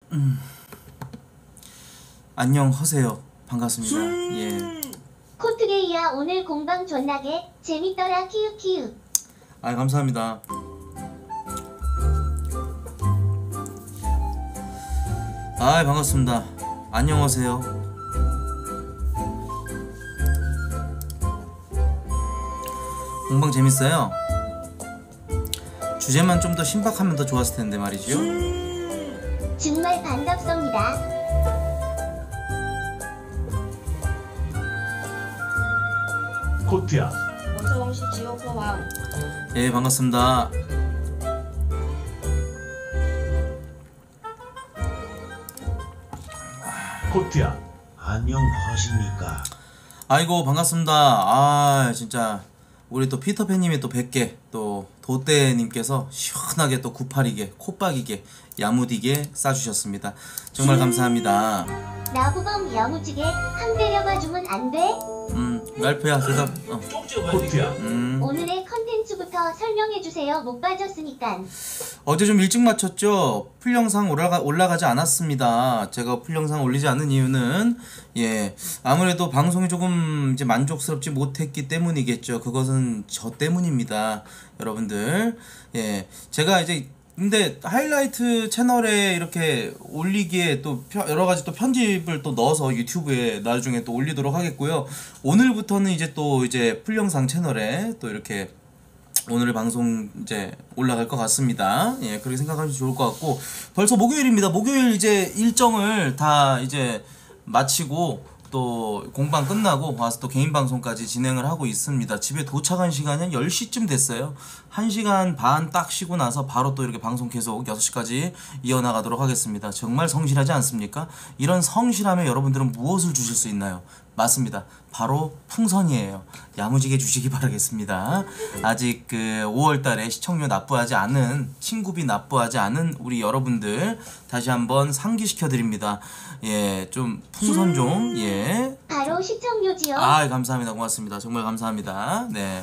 안녕하세요. 반갑습니다. 예. 코트게이야 오늘 공방 존나게 재밌더라 키읔키읔. 아 감사합니다. 아 반갑습니다. 안녕하세요. 공방 재밌어요. 주제만 좀 더 신박하면 더 좋았을 텐데 말이죠. 정말 반갑습니다. 코트야. 원서왕씨 지옥호왕. 예 반갑습니다. 코트야. 안녕하십니까. 아이고 반갑습니다. 아 진짜 우리 또 피터팬님이 또 100개 또 도떼님께서 시원하게 또 982개 콧박이게 야무디게 싸주셨습니다. 정말 감사합니다. 나부범 야무지게 한 데려가 주면 안 돼? 랄프야 대답. 코트야. 오늘의 컨텐츠부터 설명해 주세요. 못 빠졌으니깐. 어제 좀 일찍 마쳤죠. 풀 영상 올라가지 않았습니다. 제가 풀 영상 올리지 않는 이유는 아무래도 방송이 조금 이제 만족스럽지 못했기 때문이겠죠. 그것은 저 때문입니다, 여러분들. 제가 이제 근데 하이라이트 채널에 이렇게 올리기에 또 여러가지 또 편집을 또 넣어서 유튜브에 나중에 또 올리도록 하겠고요. 오늘부터는 이제 또 이제 풀영상 채널에 또 이렇게 오늘 방송 이제 올라갈 것 같습니다. 그렇게 생각하시면 좋을 것 같고, 벌써 목요일입니다. 목요일 이제 일정을 다 이제 마치고 또 공방 끝나고 와서 또 개인 방송까지 진행을 하고 있습니다. 집에 도착한 시간이 한 10시쯤 됐어요. 1시간 반 딱 쉬고 나서 바로 또 이렇게 방송 계속 6시까지 이어나가도록 하겠습니다. 정말 성실하지 않습니까? 이런 성실함에 여러분들은 무엇을 주실 수 있나요? 맞습니다. 바로 풍선이에요. 야무지게 주시기 바라겠습니다. 아직 그 5월달에 시청률 나쁘지 않은, 친구비 나쁘지 않은 우리 여러분들 다시 한번 상기시켜드립니다. 좀 풍선 좀 바로 시청료지요. 아 감사합니다. 고맙습니다. 정말 감사합니다. 네.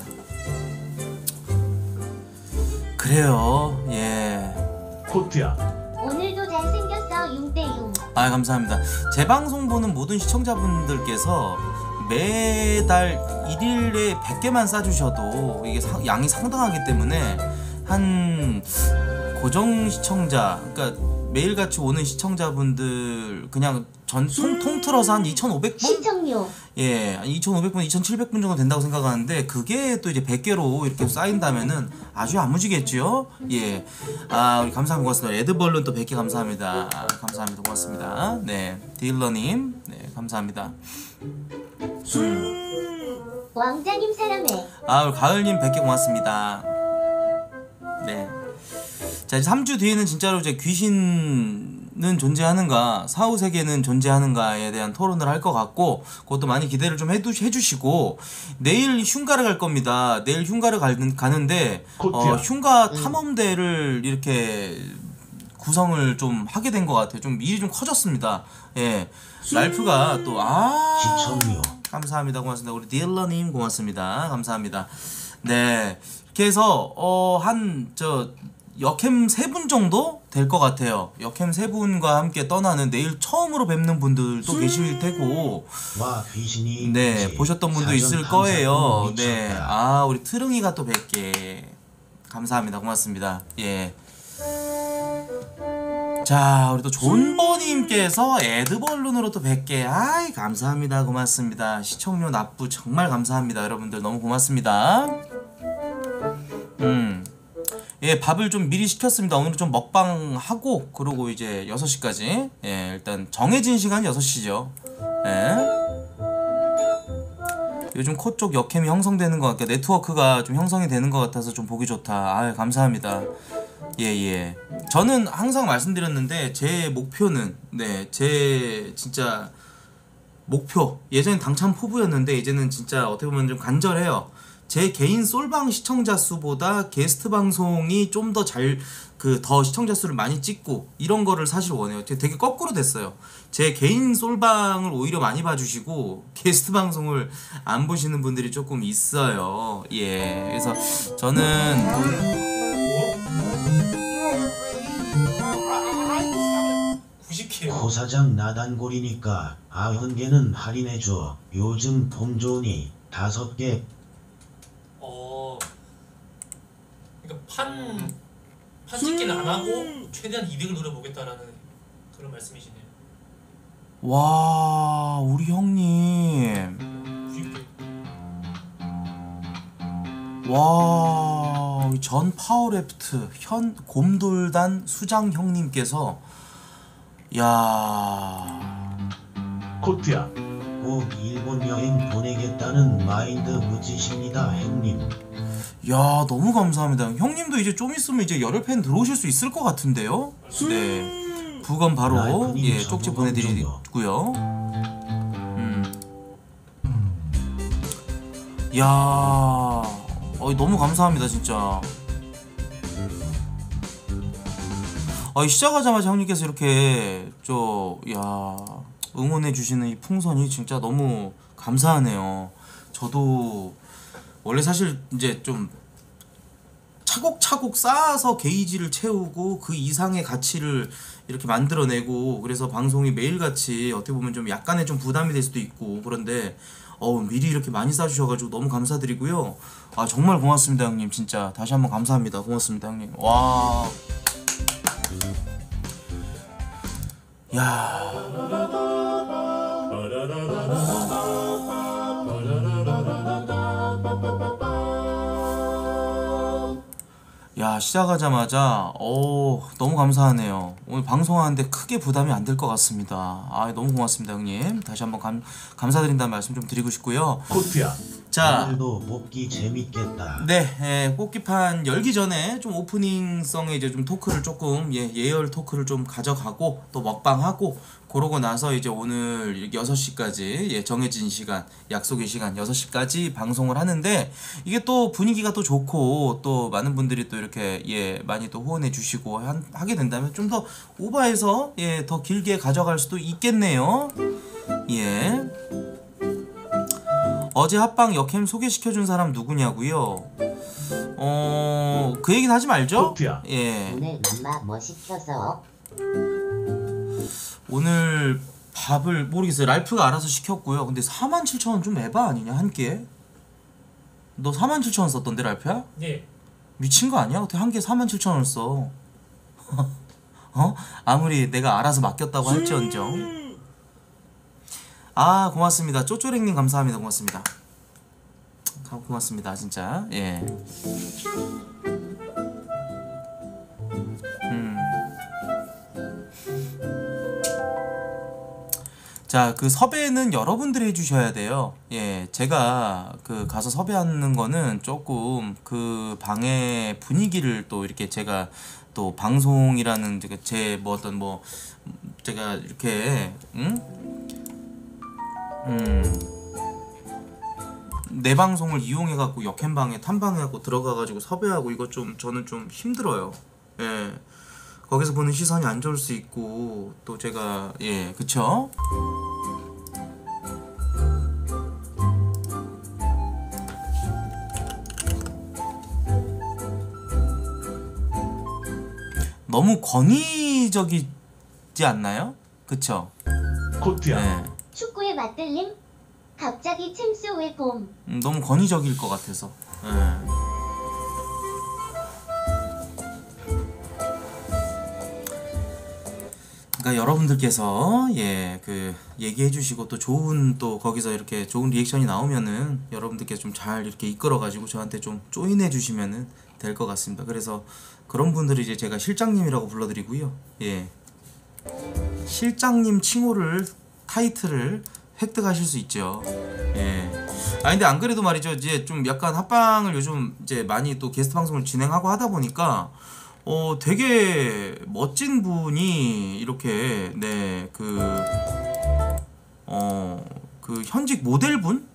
그래요. 코트야. 오늘도 잘생겼어 융대융. 아 감사합니다. 제 방송 보는 모든 시청자분들께서 매달 1일에 100개만 싸주셔도 이게 양이 상당하기 때문에 한 고정 시청자, 그러니까 매일같이 오는 시청자분들 그냥 통틀어서 한 2,500분? 시청료. 2,500분, 2,700분 정도 된다고 생각하는데 그게 또 이제 100개로 이렇게 쌓인다면은 아주 야무지겠죠? 우리 감사합니다. 고맙습니다. 레드벌룬 또 100개 감사합니다. 감사합니다. 고맙습니다. 네. 딜러님, 네, 감사합니다. 왕자님 사랑해. 우리 가을님 100개 고맙습니다. 네. 자, 이제 3주 뒤에는 진짜로 이제 귀신은 존재하는가, 사후세계는 존재하는가에 대한 토론을 할 것 같고, 그것도 많이 기대를 좀 해주시고, 내일 흉가를 갈 겁니다. 내일 흉가를 가는데, 흉가 탐험대를 이렇게 구성을 좀 하게 된 것 같아요. 좀 일이 좀 커졌습니다. 랄프가 또, 시청료. 감사합니다. 고맙습니다. 우리 딜러님 고맙습니다. 감사합니다. 네. 이렇게 해서, 역캠 3분 정도 될 것 같아요. 역캠 3분과 함께 떠나는 내일 처음으로 뵙는 분들도 계실 테고, 와 귀신이 보셨던 분도 있을 거예요. 네, 우리 트릉이가 또 100개 감사합니다. 고맙습니다. 자, 우리 또 존버님께서 에드벌룬으로 또 100개 아이 감사합니다. 고맙습니다. 시청료 납부 정말 감사합니다. 여러분들 너무 고맙습니다. 밥을 좀 미리 시켰습니다. 오늘 좀 먹방하고 그러고 이제 6시까지 일단 정해진 시간이 6시죠. 요즘 코 쪽 역캠이 형성되는 것 같아요. 네트워크가 좀 형성이 되는 것 같아서 좀 보기 좋다. 감사합니다. 저는 항상 말씀드렸는데 제 목표는 제 진짜 목표, 예전엔 당찬 포부였는데 이제는 진짜 어떻게 보면 좀 간절해요. 제 개인 솔방 시청자 수보다 게스트 방송이 좀 더 더 시청자 수를 많이 찍고 이런 거를 사실 원해요. 되게 거꾸로 됐어요. 제 개인 솔방을 오히려 많이 봐주시고 게스트 방송을 안 보시는 분들이 조금 있어요. 그래서 저는 90개요. 고사장 나단골이니까 90개는 할인해줘. 요즘 폼 좋으니 5개. 그러니까 판 찍기는 안 하고 최대한 이득을 노려보겠다라는 그런 말씀이시네요. 와, 우리 형님. 90개. 와, 전 파워래프트 현 곰돌단 수장 형님께서 야, 코트야. 꼭 일본 여행 보내겠다는 마인드 멋지십니다 형님. 야, 너무 감사합니다. 형님도 이제 좀 있으면 이제 열혈팬 들어오실 수 있을 것 같은데요. 네, 부검 바로 라이프님 예 쪽지 저보고 보내드리고요. 야, 너무 감사합니다 진짜. 시작하자마자 형님께서 이렇게 응원해 주시는 이 풍선이 진짜 너무 감사하네요. 저도 원래 사실 이제 좀 차곡차곡 쌓아서 게이지를 채우고 그 이상의 가치를 이렇게 만들어내고, 그래서 방송이 매일같이 어떻게 보면 좀 약간의 좀 부담이 될 수도 있고, 그런데 미리 이렇게 많이 쌓아주셔가지고 너무 감사드리고요. 정말 고맙습니다 형님. 진짜 다시 한번 감사합니다. 고맙습니다 형님. 와, 야, 야, 시작하자마자 너무 감사하네요. 오늘 방송하는데 크게 부담이 안 될 것 같습니다. 너무 고맙습니다 형님. 다시 한번 감사드린다는 말씀 좀 드리고 싶고요. 코트야. 자, 오늘도 뽑기 재밌겠다. 네, 뽑기판 열기 전에 좀 오프닝성의 이제 좀 토크를 조금 예열 토크를 좀 가져가고 또 먹방하고, 그러고 나서 이제 오늘 6시까지 정해진 시간, 약속의 시간 6시까지 방송을 하는데, 이게 또 분위기가 또 좋고 또 많은 분들이 또 이렇게 많이 또 후원해 주시고 하게 된다면 좀 더 오버해서 더 길게 가져갈 수도 있겠네요. 어제 합방 역캠 소개시켜준 사람 누구냐고요? 그 얘기는 하지 말죠? 코트야. 오늘 맘마 뭐 시켜서? 오늘 밥을 모르겠어요. 랄프가 알아서 시켰고요. 근데 47,000원 좀 에바 아니냐 한 끼에? 너 47,000원 썼던데 랄프야? 네. 미친 거 아니야? 어떻게 한 끼에 47,000원 써? 아무리 내가 알아서 맡겼다고 할지언정. 고맙습니다. 쪼쪼랭님 감사합니다. 고맙습니다. 고맙습니다 진짜. 자, 그 섭외는 여러분들이 해주셔야 돼요. 제가 그 가서 섭외하는 거는 조금 그 방의 분위기를 또 이렇게 제가 또 방송이라는 제 제가 이렇게 내 방송을 이용해갖고 역캠방에 탐방해갖고 들어가가지고 섭외하고, 이거 좀 저는 좀 힘들어요. 거기서 보는 시선이 안 좋을 수 있고, 또 제가 그쵸? 너무 권위적이지 않나요? 그쵸? 코트야. 축구에 맞들림? 갑자기 챔스 왜 봄? 너무 권위적일 것 같아서. 그러니까 여러분들께서 그 얘기해 주시고 또 좋은, 또 거기서 이렇게 좋은 리액션이 나오면은 여러분들께서 좀 잘 이렇게 이끌어 가지고 저한테 좀 조인해 주시면은 될 것 같습니다. 그래서 그런 분들을 이제 제가 실장님이라고 불러드리고요. 실장님 칭호를, 타이틀을 획득하실 수 있죠. 근데 안 그래도 말이죠. 이제 좀 약간 합방을 요즘 이제 많이 또 게스트 방송을 진행하고 하다 보니까 되게 멋진 분이 이렇게 그 현직 모델분?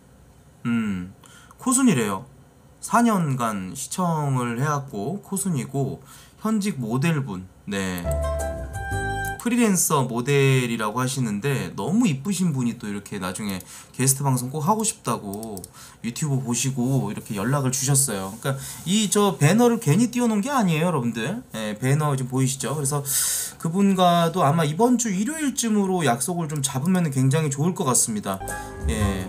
코순이래요. 4년간 시청을 해왔고 코순이고 현직 모델분. 프리랜서 모델이라고 하시는데 너무 이쁘신 분이 또 이렇게 나중에 게스트 방송 꼭 하고 싶다고 유튜브 보시고 이렇게 연락을 주셨어요. 그러니까 이 저 배너를 괜히 띄워놓은 게 아니에요, 여러분들. 예, 배너 지금 보이시죠? 그래서 그분과도 아마 이번 주 일요일쯤으로 약속을 좀 잡으면 굉장히 좋을 것 같습니다. 예.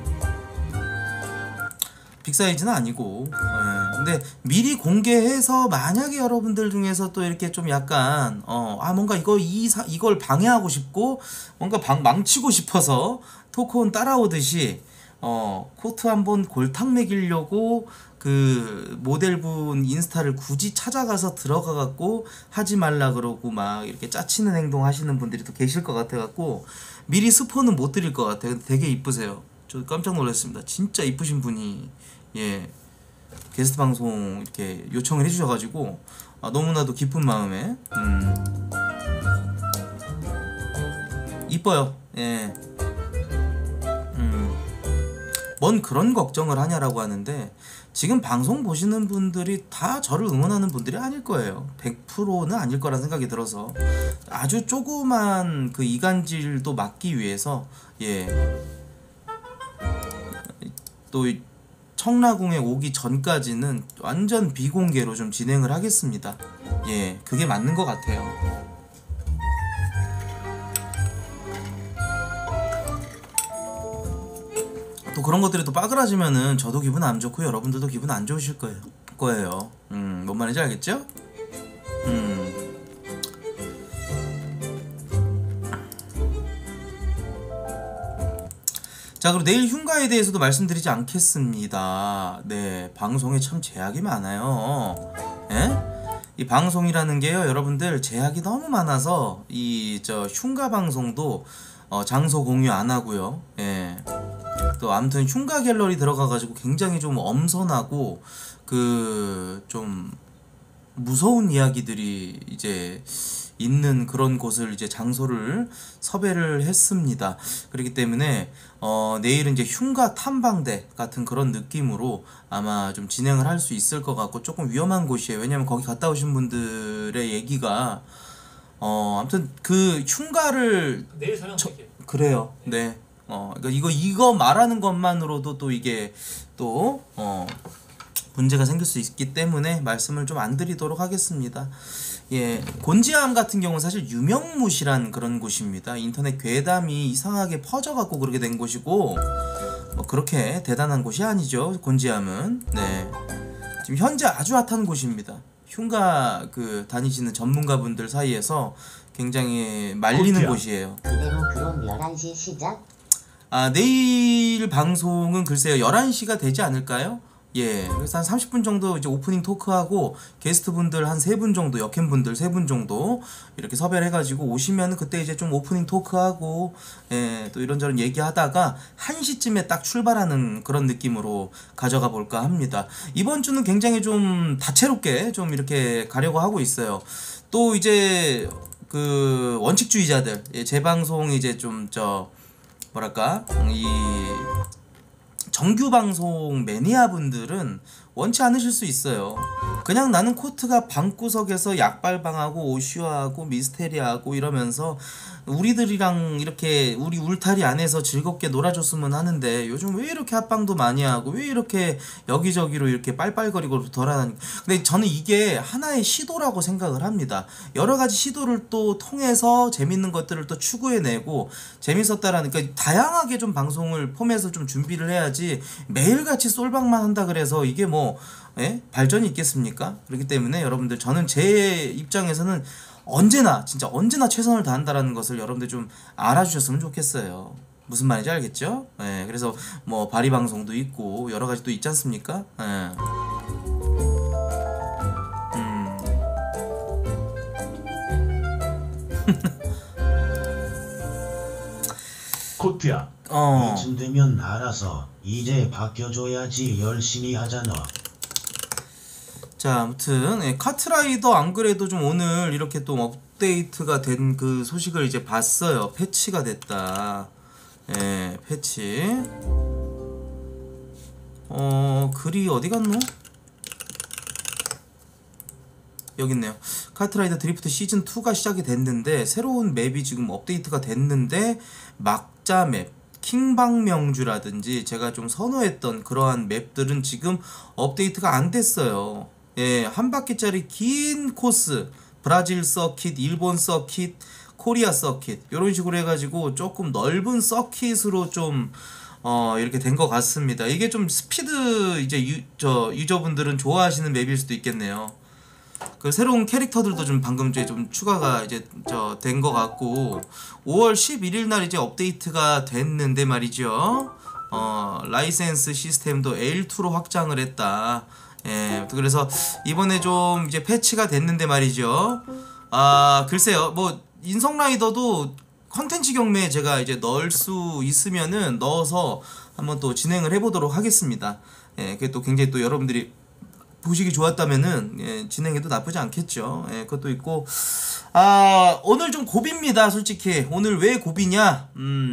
빅사이즈는 아니고, 예. 근데 미리 공개해서 만약에 여러분들 중에서 또 이렇게 좀 약간 뭔가 이걸 방해하고 싶고 뭔가 망치고 싶어서 토크온 따라오듯이 코트 한번 골탕 먹이려고 그 모델분 인스타를 굳이 찾아가서 들어가 갖고 하지 말라 그러고 막 이렇게 짜치는 행동 하시는 분들이 또 계실 것 같아 갖고 미리 스포는 못 드릴 것 같아요. 근데 되게 이쁘세요. 저 깜짝 놀랐습니다. 진짜 이쁘신 분이 예 게스트 방송 이렇게 요청을 해주셔가지고 너무나도 기쁜 마음에 이뻐요. 예. 뭔 그런 걱정을 하냐라고 하는데 지금 방송 보시는 분들이 다 저를 응원하는 분들이 아닐 거예요. 100%는 아닐 거란 생각이 들어서 아주 조그만 그 이간질도 막기 위해서 예. 또 청라궁에 오기 전까지는 완전 비공개로 좀 진행을 하겠습니다. 예, 그게 맞는 것 같아요. 또 그런 것들이 또 빠그라지면은 저도 기분 안 좋고 여러분들도 기분 안 좋으실 거예요. 뭔 말인지 알겠죠? 자, 그리고 내일 흉가에 대해서도 말씀드리지 않겠습니다. 네, 방송에 참 제약이 많아요. 예? 이 방송이라는 게요, 여러분들 제약이 너무 많아서 이 저 흉가 방송도 장소 공유 안 하고요. 예. 또 아무튼 흉가 갤러리 들어가가지고 굉장히 좀 엄선하고 그 좀 무서운 이야기들이 이제 있는 그런 곳을 이제 장소를 섭외를 했습니다. 그렇기 때문에 내일은 이제 흉가 탐방대 같은 그런 느낌으로 아마 좀 진행을 할 수 있을 것 같고 조금 위험한 곳이에요. 왜냐면 거기 갔다 오신 분들의 얘기가 아무튼 그 흉가를 내일 설명드릴게요. 그래요. 네. 이거 말하는 것만으로도 또 이게 또 문제가 생길 수 있기 때문에 말씀을 좀 안 드리도록 하겠습니다. 예, 곤지암 같은 경우는 사실 유명무실한 그런 곳입니다. 인터넷 괴담이 이상하게 퍼져갖고 그렇게 된 곳이고 뭐 그렇게 대단한 곳이 아니죠. 곤지암은. 네, 지금 현재 아주 핫한 곳입니다. 흉가 그 다니시는 전문가분들 사이에서 굉장히 말리는 곳이에요. 그대로 그럼 11시 시작? 내일 방송은 글쎄요 11시가 되지 않을까요? 예, 그래서 한 30분 정도 이제 오프닝 토크하고 게스트분들 한 3분 정도, 역행분들 3분 정도 이렇게 섭외를 해가지고 오시면 그때 이제 좀 오프닝 토크하고 예, 또 이런저런 얘기하다가 1시쯤에 딱 출발하는 그런 느낌으로 가져가 볼까 합니다. 이번 주는 굉장히 좀 다채롭게 좀 이렇게 가려고 하고 있어요. 또 이제 그 원칙주의자들, 예, 제 방송이 이제 좀 뭐랄까 이 정규 방송 매니아 분들은 원치 않으실 수 있어요. 그냥 나는 코트가 방구석에서 약발방하고 오슈아하고 미스테리하고 이러면서 우리들이랑 이렇게 우리 울타리 안에서 즐겁게 놀아줬으면 하는데 요즘 왜 이렇게 합방도 많이 하고 왜 이렇게 여기저기로 이렇게 빨빨거리고 돌아다니고. 근데 저는 이게 하나의 시도라고 생각을 합니다. 여러 가지 시도를 또 통해서 재밌는 것들을 또 추구해내고 재밌었다라는, 그러니까 다양하게 좀 방송을 포맷을 좀 준비를 해야지 매일같이 솔방만 한다 그래서 이게 뭐 발전이 있겠습니까? 그렇기 때문에 여러분들, 저는 제 입장에서는 언제나 진짜 언제나 최선을 다한다라는 것을 여러분들 좀 알아주셨으면 좋겠어요. 무슨 말인지 알겠죠? 예, 그래서 뭐 바리 방송도 있고 여러 가지 또 있지 않습니까? 예. 코트야. 이쯤 되면 알아서 이제 바뀌어줘야지. 열심히 하잖아. 자, 아무튼 카트라이더 안 그래도 좀 오늘 이렇게 또 업데이트가 된 그 소식을 이제 봤어요. 패치가 됐다. 예, 패치. 글이 어디 갔노? 여기 있네요. 카트라이더 드리프트 시즌 2가 시작이 됐는데 새로운 맵이 지금 업데이트가 됐는데 막자 맵, 킹방명주라든지 제가 좀 선호했던 그러한 맵들은 지금 업데이트가 안 됐어요. 예, 한 바퀴짜리 긴 코스, 브라질 서킷, 일본 서킷, 코리아 서킷 이런 식으로 해가지고 조금 넓은 서킷으로 좀 이렇게 된 것 같습니다. 이게 좀 스피드 이제 유저분들은 좋아하시는 맵일 수도 있겠네요. 그 새로운 캐릭터들도 좀 방금 전에 좀 추가가 이제 된 것 같고 5월 11일 날 이제 업데이트가 됐는데 말이죠. 라이센스 시스템도 L2로 확장을 했다. 예, 그래서 이번에 좀 이제 패치가 됐는데 말이죠. 글쎄요, 뭐 인성라이더도 컨텐츠 경매에 제가 이제 넣을 수 있으면은 넣어서 한번 또 진행을 해보도록 하겠습니다. 예, 그게 또 굉장히 또 여러분들이 보시기 좋았다면은 예, 진행해도 나쁘지 않겠죠. 예, 그것도 있고 오늘 좀 고비입니다. 솔직히 오늘 왜 고비냐?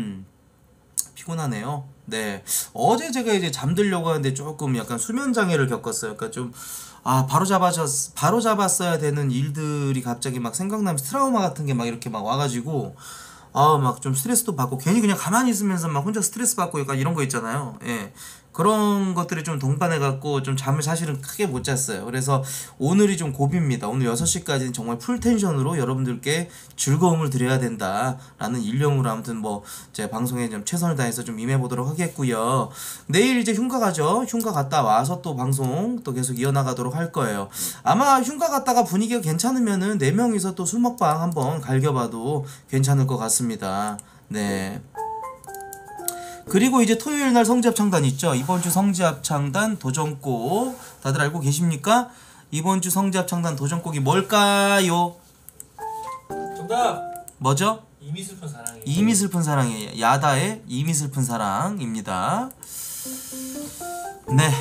피곤하네요. 네, 어제 제가 이제 잠들려고 하는데 조금 약간 수면 장애를 겪었어요. 그러니까 좀 바로 잡았어야 되는 일들이 갑자기 막 생각나면서 트라우마 같은 게 막 이렇게 막 와가지고 막 좀 스트레스도 받고 괜히 그냥 가만히 있으면서 막 혼자 스트레스 받고 약간 이런 거 있잖아요. 예. 그런 것들이 좀 동반해갖고 좀 잠을 사실은 크게 못 잤어요. 그래서 오늘이 좀 고비입니다. 오늘 6시까지는 정말 풀텐션으로 여러분들께 즐거움을 드려야 된다라는 일념으로 아무튼 뭐 제 방송에 좀 최선을 다해서 좀 임해보도록 하겠고요. 내일 이제 흉가 가죠. 흉가 갔다 와서 또 방송 또 계속 이어나가도록 할 거예요. 아마 흉가 갔다가 분위기가 괜찮으면은 4명이서 또 술 먹방 한번 갈겨봐도 괜찮을 것 같습니다. 네. 그리고 이제 토요일 날 성지합창단 있죠. 이번 주 성지합창단 도전곡 다들 알고 계십니까? 이번 주 성지합창단 도전곡이 뭘까요? 정답. 뭐죠? 이미 슬픈 사랑이. 이미 슬픈 사랑이에요. 야다의 이미 슬픈 사랑입니다. 네.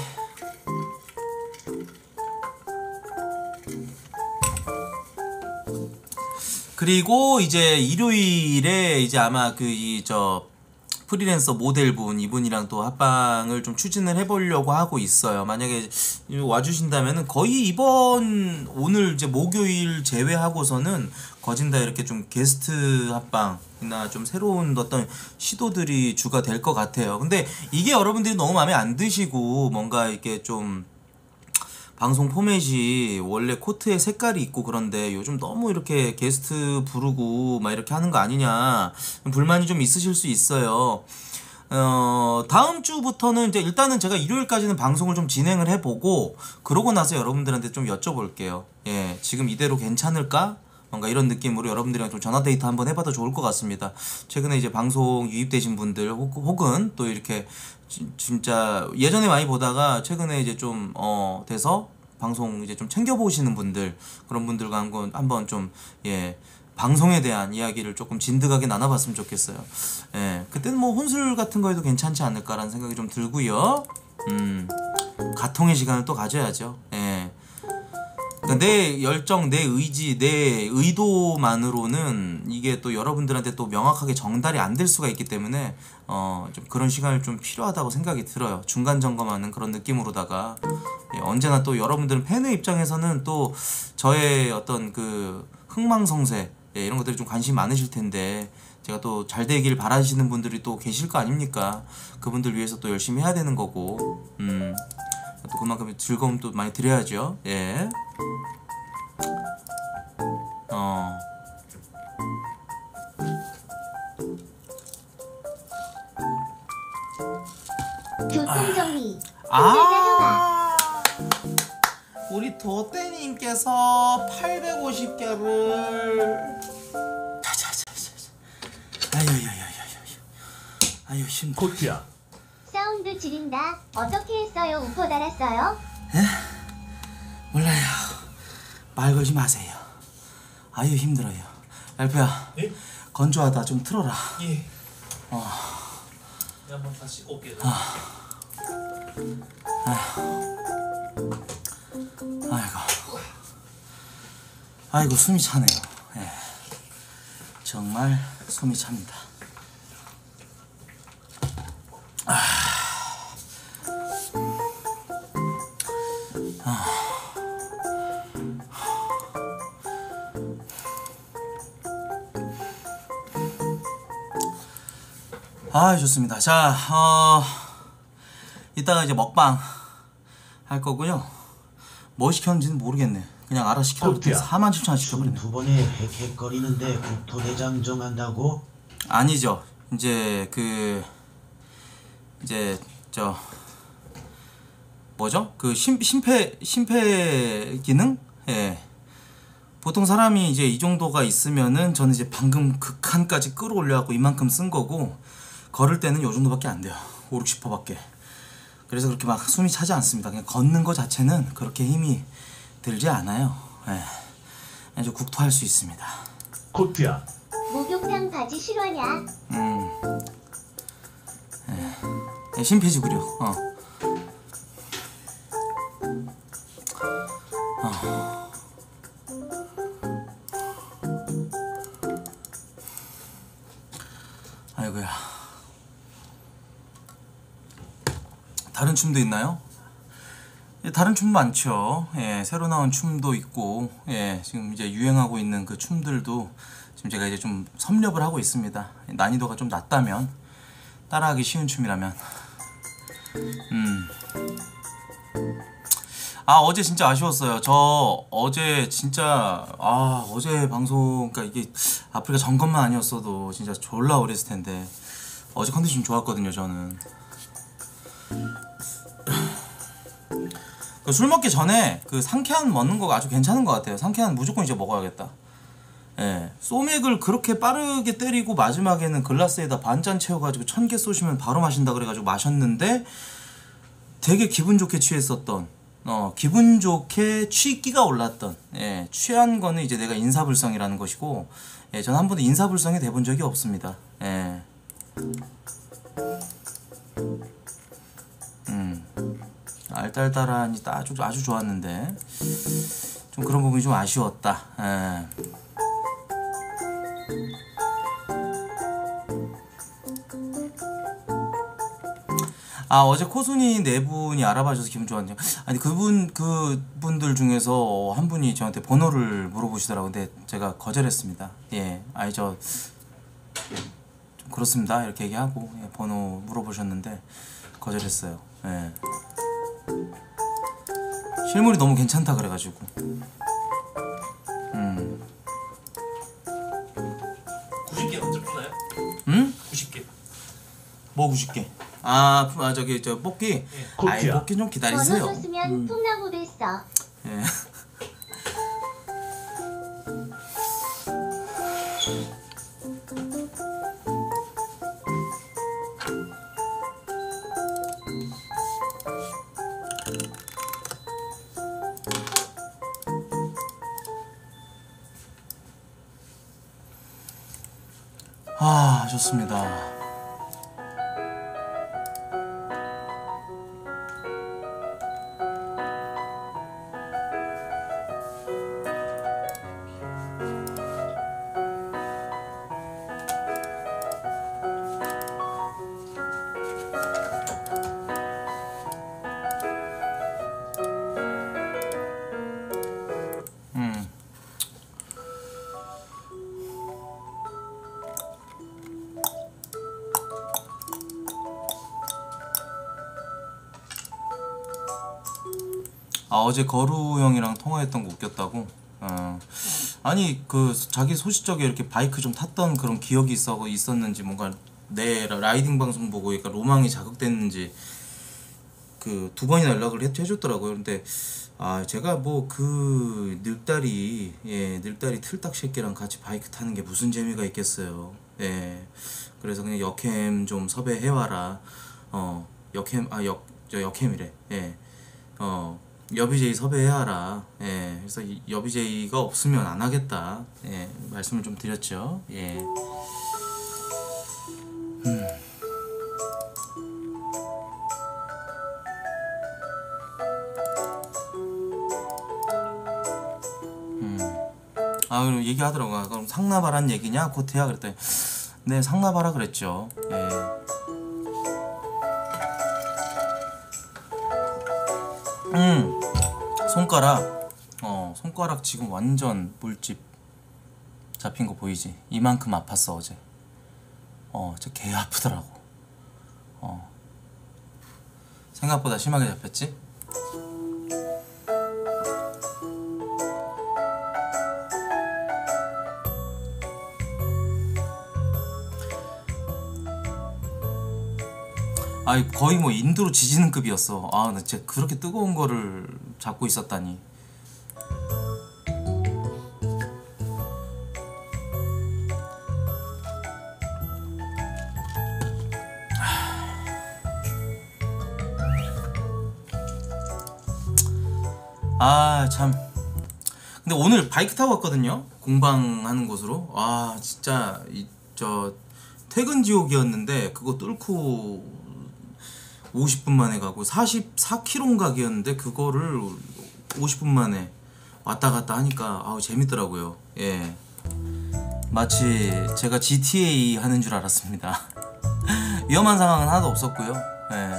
그리고 이제 일요일에 이제 아마 프리랜서 모델분 이분이랑 또 합방을 좀 추진을 해보려고 하고 있어요. 만약에 와주신다면은 거의 오늘 이제 목요일 제외하고서는 거진다 이렇게 좀 게스트 합방이나 좀 새로운 어떤 시도들이 주가 될 것 같아요. 근데 이게 여러분들이 너무 마음에 안 드시고 뭔가 이렇게 좀 방송 포맷이 원래 코트에 색깔이 있고 그런데 요즘 너무 이렇게 게스트 부르고 막 이렇게 하는 거 아니냐 불만이 좀 있으실 수 있어요. 다음 주부터는 이제 일단은 제가 일요일까지는 방송을 좀 진행을 해보고 그러고 나서 여러분들한테 좀 여쭤볼게요. 예, 지금 이대로 괜찮을까? 뭔가 이런 느낌으로 여러분들이랑 좀 전화데이트 한번 해봐도 좋을 것 같습니다. 최근에 이제 방송 유입되신 분들 혹은 또 이렇게 진짜 예전에 많이 보다가 최근에 이제 좀 돼서 방송 이제 좀 챙겨보시는 분들 그런 분들과 한번 좀 방송에 대한 이야기를 조금 진득하게 나눠봤으면 좋겠어요. 예, 그때는 뭐 혼술 같은 거에도 괜찮지 않을까라는 생각이 좀 들고요. 가통의 시간을 또 가져야죠. 예. 그러니까 내 열정, 내 의지, 내 의도만으로는 이게 또 여러분들한테 또 명확하게 전달이 안 될 수가 있기 때문에 좀 그런 시간을 좀 필요하다고 생각이 들어요. 중간 점검하는 그런 느낌으로다가 언제나 또 여러분들은 팬의 입장에서는 또 저의 어떤 그 흥망성쇠 이런 것들이 좀 관심이 많으실 텐데 제가 또 잘 되길 바라시는 분들이 또 계실 거 아닙니까? 그분들 위해서 또 열심히 해야 되는 거고 또 그만큼 즐거움도 많이 드려야죠. 예. 교통정리. 우리 도떼님께서 850개를 아유 힘들어. 코트야. 사운드 지린다. 어떻게 했어요? 우퍼 달았어요? 몰라요. 말 걸지 마세요. 아유 힘들어요. 랄프야. 예? 건조하다 좀 틀어라. 예. 내가 한번 다시 씻고 올게요. 아이고 숨이 차네요. 예. 정말 숨이 찹니다. 아, 좋습니다. 자, 이따가 이제 먹방 할 거고요. 뭐 시켰는지는 모르겠네. 그냥 알아 시켜도 코트야. 47,000원 시켜버리네. 두 번에 헥헥거리는데 국토대장 정한다고? 아니죠. 이제 저 뭐죠? 그 심폐 기능? 예. 보통 사람이 이제 이 정도가 있으면은 저는 이제 방금 극한까지 끌어올려갖고 이만큼 쓴 거고, 걸을 때는 요 정도밖에 안 돼요. 5, 60%밖에. 그래서 그렇게 막 숨이 차지 않습니다. 그냥 걷는 거 자체는 그렇게 힘이 들지 않아요. 예. 아주 국토할 수 있습니다. 코트야. 목욕탕 바지 실화냐? 예, 심폐지구력. 아이고야. 다른 춤도 있나요? 예, 다른 춤 많죠. 예, 새로 나온 춤도 있고, 예, 지금 이제 유행하고 있는 그 춤들도 지금 제가 이제 좀 섭렵을 하고 있습니다. 난이도가 좀 낮다면, 따라하기 쉬운 춤이라면. 아, 어제 진짜 아쉬웠어요. 저 어제 진짜 어제 방송, 그러니까 이게 아프리카 점검만 아니었어도 진짜 졸라 어렸을 텐데 어제 컨디션 좋았거든요. 저는 그 술 먹기 전에 그 상쾌한 먹는 거 아주 괜찮은 것 같아요. 상쾌한 무조건 이제 먹어야겠다. 예, 소맥을 그렇게 빠르게 때리고 마지막에는 글라스에다 반잔 채워가지고 1000개 쏘시면 바로 마신다 그래가지고 마셨는데 되게 기분 좋게 취했었던, 기분 좋게 취기가 올랐던, 예, 취한 거는 이제 내가 인사불성이라는 것이고, 예, 저는 한 번도 인사불성이 돼본 적이 없습니다. 예. 알딸딸하니 아주 좋았는데 좀 그런 부분이 좀 아쉬웠다. 예. 아, 어제 코순이 네 분이 알아봐 줘서 기분 좋았네요. 아니, 그분들 중에서 한 분이 저한테 번호를 물어보시더라고요. 근데 제가 거절했습니다. 예, 아니 좀 그렇습니다 이렇게 얘기하고, 예, 번호 물어보셨는데 거절했어요. 예. 실물이 너무 괜찮다 그래가지고. 90개 언제 푸나요? 응? 90개. 뭐 90개? 저기 저 뽑기. 아이, 코트야. 뽑기 좀 기다리세요. 번호 줬으면 통나무 됐어. 예. 아, 좋습니다. 어제 거루 형이랑 통화했던 거 웃겼다고. 아니, 그 자기 소시적에 이렇게 바이크 좀 탔던 그런 기억이 있었는지, 뭔가 내 라이딩 방송 보고 약간 로망이 자극됐는지 그 2번이나 연락을 해줬더라고요. 근데 제가 뭐 그 늙다리 틀딱 새끼랑 같이 바이크 타는 게 무슨 재미가 있겠어요. 예, 그래서 그냥 역캠 좀 섭외해와라. 역캠이래. 예, 여비제이 섭외해와라. 예, 그래서 여비제이가 없으면 안 하겠다. 예, 말씀을 좀 드렸죠. 예. 그럼 얘기하더라고요. 그럼 상나바란 얘기냐, 코트야? 그랬더니 네, 상나바라 그랬죠. 예. 손가락 지금 완전 물집 잡힌 거 보이지? 이만큼 아팠어 어제. 진짜 개 아프더라고. 생각보다 심하게 잡혔지? 아이 거의 뭐 인도로 지지는 급이었어. 아, 나 진짜 그렇게 뜨거운 거를 잡고 있었다니. 아, 참. 근데 오늘 바이크 타고 왔거든요. 공방하는 곳으로. 아, 진짜 저 퇴근 지옥이었는데 그거 뚫고 50분 만에 가고 44km 각이었는데 그거를 50분 만에 왔다 갔다 하니까 아우 재밌더라고요. 예. 마치 제가 GTA 하는 줄 알았습니다. 위험한 상황은 하나도 없었고요. 예.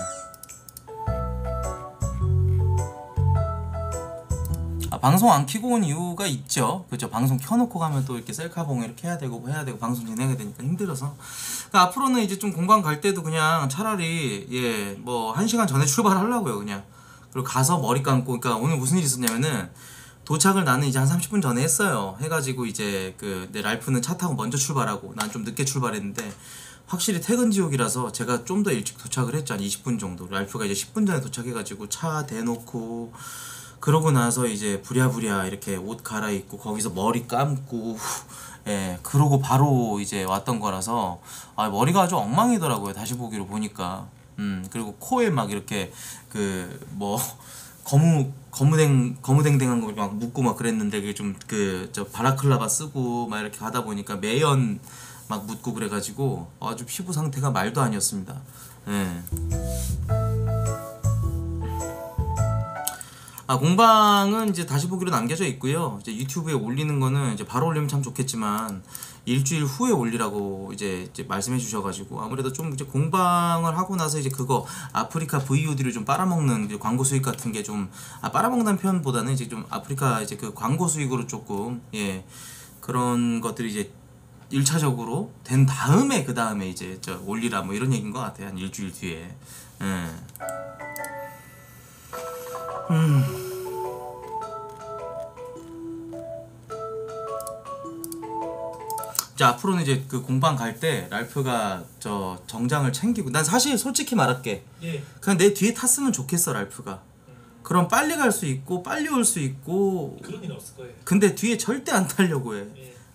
방송 안 켜고 온 이유가 있죠. 그죠? 방송 켜놓고 가면 또 이렇게 셀카봉 이렇게 해야 되고 방송 진행해야 되니까 힘들어서. 그러니까 앞으로는 이제 좀 공방 갈 때도 그냥 차라리 뭐 1시간 전에 출발하려고요. 그냥. 그리고 가서 머리 감고. 그러니까 오늘 무슨 일이 있었냐면은 도착을 나는 이제 한 30분 전에 했어요. 해가지고 이제 내 랄프는 차 타고 먼저 출발하고 난 좀 늦게 출발했는데 확실히 퇴근 지옥이라서 제가 좀 더 일찍 도착을 했죠. 한 20분 정도. 랄프가 이제 10분 전에 도착해가지고 차 대놓고 그러고 나서 이제 부랴부랴 이렇게 옷 갈아입고 거기서 머리 감고 그러고 바로 이제 왔던 거라서 머리가 아주 엉망이더라고요. 다시 보기로 보니까. 그리고 코에 막 이렇게 뭐 거무댕댕한 거 막 묻고 막 그랬는데 그게 좀 저 바라클라바 쓰고 막 이렇게 가다 보니까 매연 막 묻고 그래가지고 아주 피부 상태가 말도 아니었습니다. 공방은 이제 다시 보기로 남겨져 있고요. 이제 유튜브에 올리는 거는 이제 바로 올리면 참 좋겠지만 일주일 후에 올리라고 이제 말씀해 주셔가지고 아무래도 좀 이제 공방을 하고 나서 이제 그거 아프리카 VOD를 좀 빨아먹는 광고 수익 같은 게 좀 빨아먹는 표현보다는 이제 좀 아프리카 이제 그 광고 수익으로 조금 그런 것들이 이제 1차적으로 된 다음에 그 다음에 이제 올리라 뭐 이런 얘기인 것 같아요. 한 일주일 뒤에. 자, 앞으로는 이제 그 공방 갈 때 랄프가 정장을 챙기고 난 사실 솔직히 말할게. 그냥 내 뒤에 탔으면 좋겠어 랄프가. 그럼 빨리 갈 수 있고 빨리 올 수 있고. 그런 일 없을 거예요. 근데 뒤에 절대 안 타려고 해.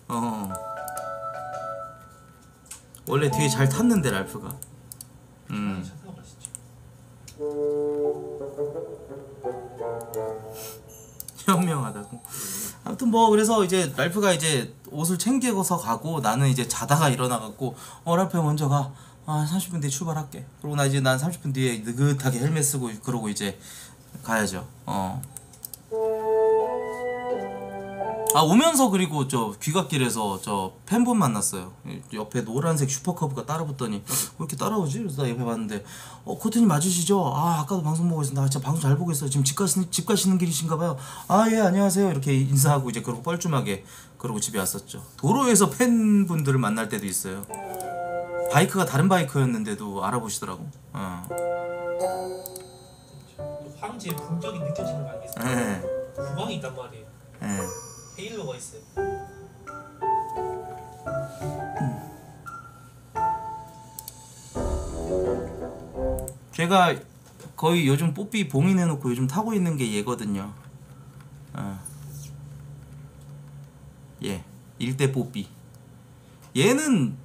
원래 뒤에 잘 탔는데 랄프가. 차 타고 가시죠. 현명하다고. 아무튼 뭐 그래서 이제 랄프가 이제 옷을 챙겨서 가고 나는 이제 자다가 일어나갖고 랄프 먼저 가. 30분 뒤에 출발할게. 그러고 난 30분 뒤에 느긋하게 헬멧 쓰고 그러고 이제 가야죠. 오면서 그리고 귀갓길에서 팬분 만났어요. 옆에 노란색 슈퍼커브가 따라붙더니 왜 이렇게 따라오지? 그래서 나 옆에 봤는데 코트님 맞으시죠? 아까도 방송 보고 있었는데 진짜 방송 잘 보고 있어요. 지금 집 가시는 길이신가봐요. 예 안녕하세요. 이렇게 인사하고 이제 그러고 뻘쭘하게 그러고 집에 왔었죠. 도로에서 팬분들을 만날 때도 있어요. 바이크가 다른 바이크였는데도 알아보시더라고. 황제의 품격이 느껴지는 거 아니겠어요? 구멍이 있단 말이에요. 헤일로가 있어요. 제가 거의 요즘 뽀삐 봉인해놓고 요즘 타고 있는 게 얘거든요. 일대 뽀삐. 얘는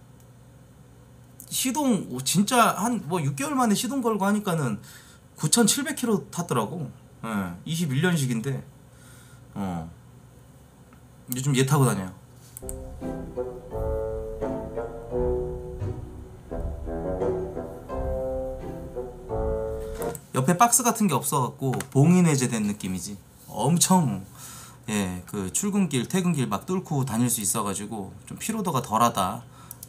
시동 진짜 한 뭐 6개월 만에 시동 걸고 하니까는 9,700km 탔더라고. 21년식인데 요즘 얘 타고 다녀요. 옆에 박스 같은 게 없어갖고 봉인 해제된 느낌이지. 엄청 그 출근길 퇴근길 막 뚫고 다닐 수 있어가지고 좀 피로도가 덜하다.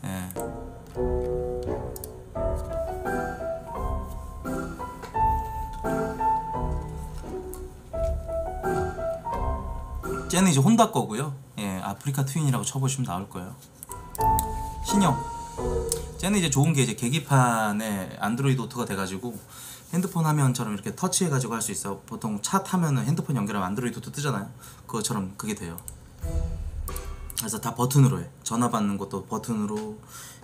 쟤는 이제 혼다 거고요. 아프리카 트윈이라고 쳐보시면 나올 거예요. 신형. 쟤는 이제 좋은 게 이제 계기판에 안드로이드 오토가 돼가지고 핸드폰 화면처럼 이렇게 터치해가지고 할 수 있어. 보통 차 타면은 핸드폰 연결하면 안드로이드 오토 뜨잖아요. 그것처럼 그게 돼요. 그래서 다 버튼으로 해. 전화 받는 것도 버튼으로,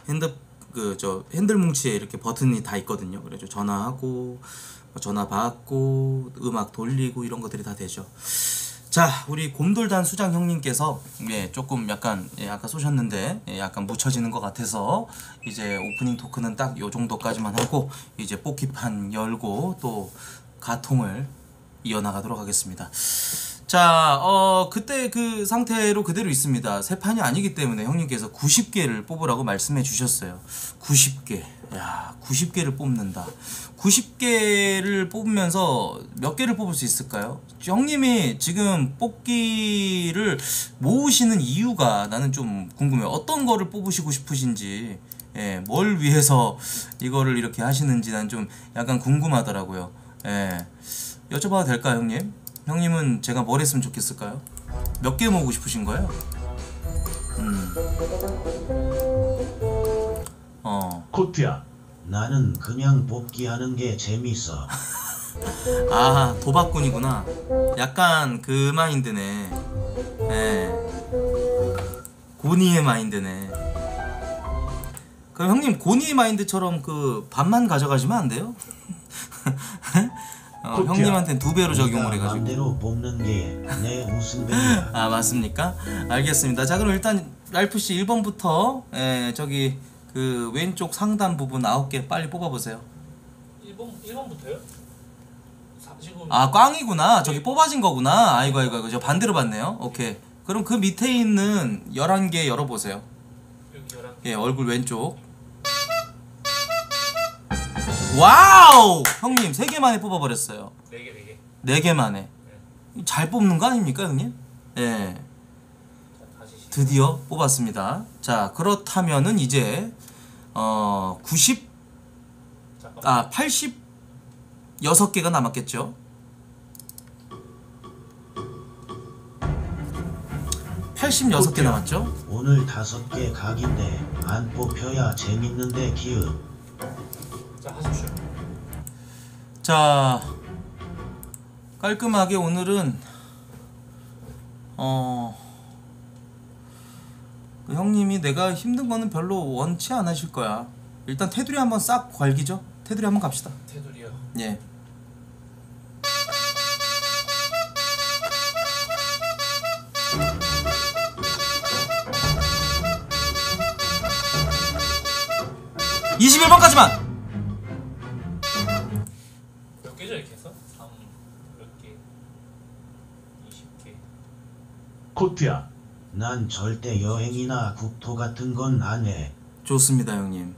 핸들 뭉치에 이렇게 버튼이 다 있거든요. 그래서 전화하고 전화 받고 음악 돌리고 이런 것들이 다 되죠. 자, 우리 곰돌단 수장 형님께서 조금 약간 아까 쏘셨는데 약간 묻혀지는 것 같아서 이제 오프닝 토크는 딱 요 정도까지만 하고 이제 뽑기판 열고 또 가통을 이어나가도록 하겠습니다. 자, 그때 그 상태로 그대로 있습니다. 새 판이 아니기 때문에 형님께서 90개를 뽑으라고 말씀해 주셨어요. 90개. 야, 90개를 뽑는다. 90개를 뽑으면서 몇 개를 뽑을 수 있을까요? 형님이 지금 뽑기를 모으시는 이유가 나는 좀 궁금해요. 어떤 거를 뽑으시고 싶으신지, 뭘 위해서 이거를 이렇게 하시는지 난 좀 약간 궁금하더라고요. 여쭤봐도 될까요, 형님? 형님은 제가 뭘 했으면 좋겠을까요? 몇 개 모으고 싶으신 거예요? 코트야. 나는 그냥 뽑기 하는 게 재밌어. 아, 도박꾼이구나. 약간 그 마인드네. 고니의 마인드네. 그럼 형님 고니의 마인드처럼 그 반만 가져가시면 안 돼요? 형님한테는 2배로 적용을 해가지고. 맘대로 뽑는 게 내 우승배야. 아, 맞습니까? 알겠습니다. 자, 그럼 일단 랄프씨 1번부터 저기 그 왼쪽 상단 부분 9개 빨리 뽑아보세요. 1번부터요? 지금 아, 꽝이구나. 저기 뽑아진 거구나. 아이고 저 반대로 봤네요. 오케이. 그럼 그 밑에 있는 11개 열어보세요. 여기 11개. 예, 얼굴 왼쪽. 와우! 형님 3개 만에 뽑아버렸어요. 4개. 4개 만에. 잘 뽑는 거 아닙니까, 형님? 예. 자, 다시 시작. 드디어 뽑았습니다. 자, 그렇다면은 이제 86개가 남았겠죠? 86개 남았죠? 오늘 5개 각인데 안 뽑혀야 재밌는데 기은. 자, 하십시오. 자, 깔끔하게 오늘은 그 형님이 내가 힘든 거는 별로 원치 않으실 거야. 일단 테두리 한번 싹 괄기죠? 테두리 한번 갑시다. 테두리요. 예. (21번까지만) 몇 개죠 이렇게 해서? 3, 몇 개? 20개. 코트야. 난 절대 여행이나 국토 같은 건 안 해. 좋습니다, 형님.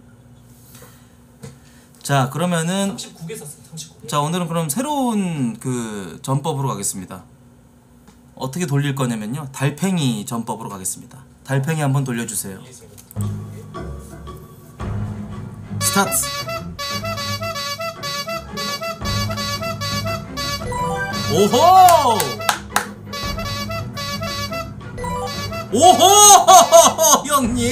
자, 그러면은 39개 썼어요. 39개. 자, 오늘은 그럼 새로운 그 전법으로 가겠습니다. 어떻게 돌릴 거냐면요, 달팽이 전법으로 가겠습니다. 달팽이 한번 돌려주세요. 스타트. 오호! 오호! 형님!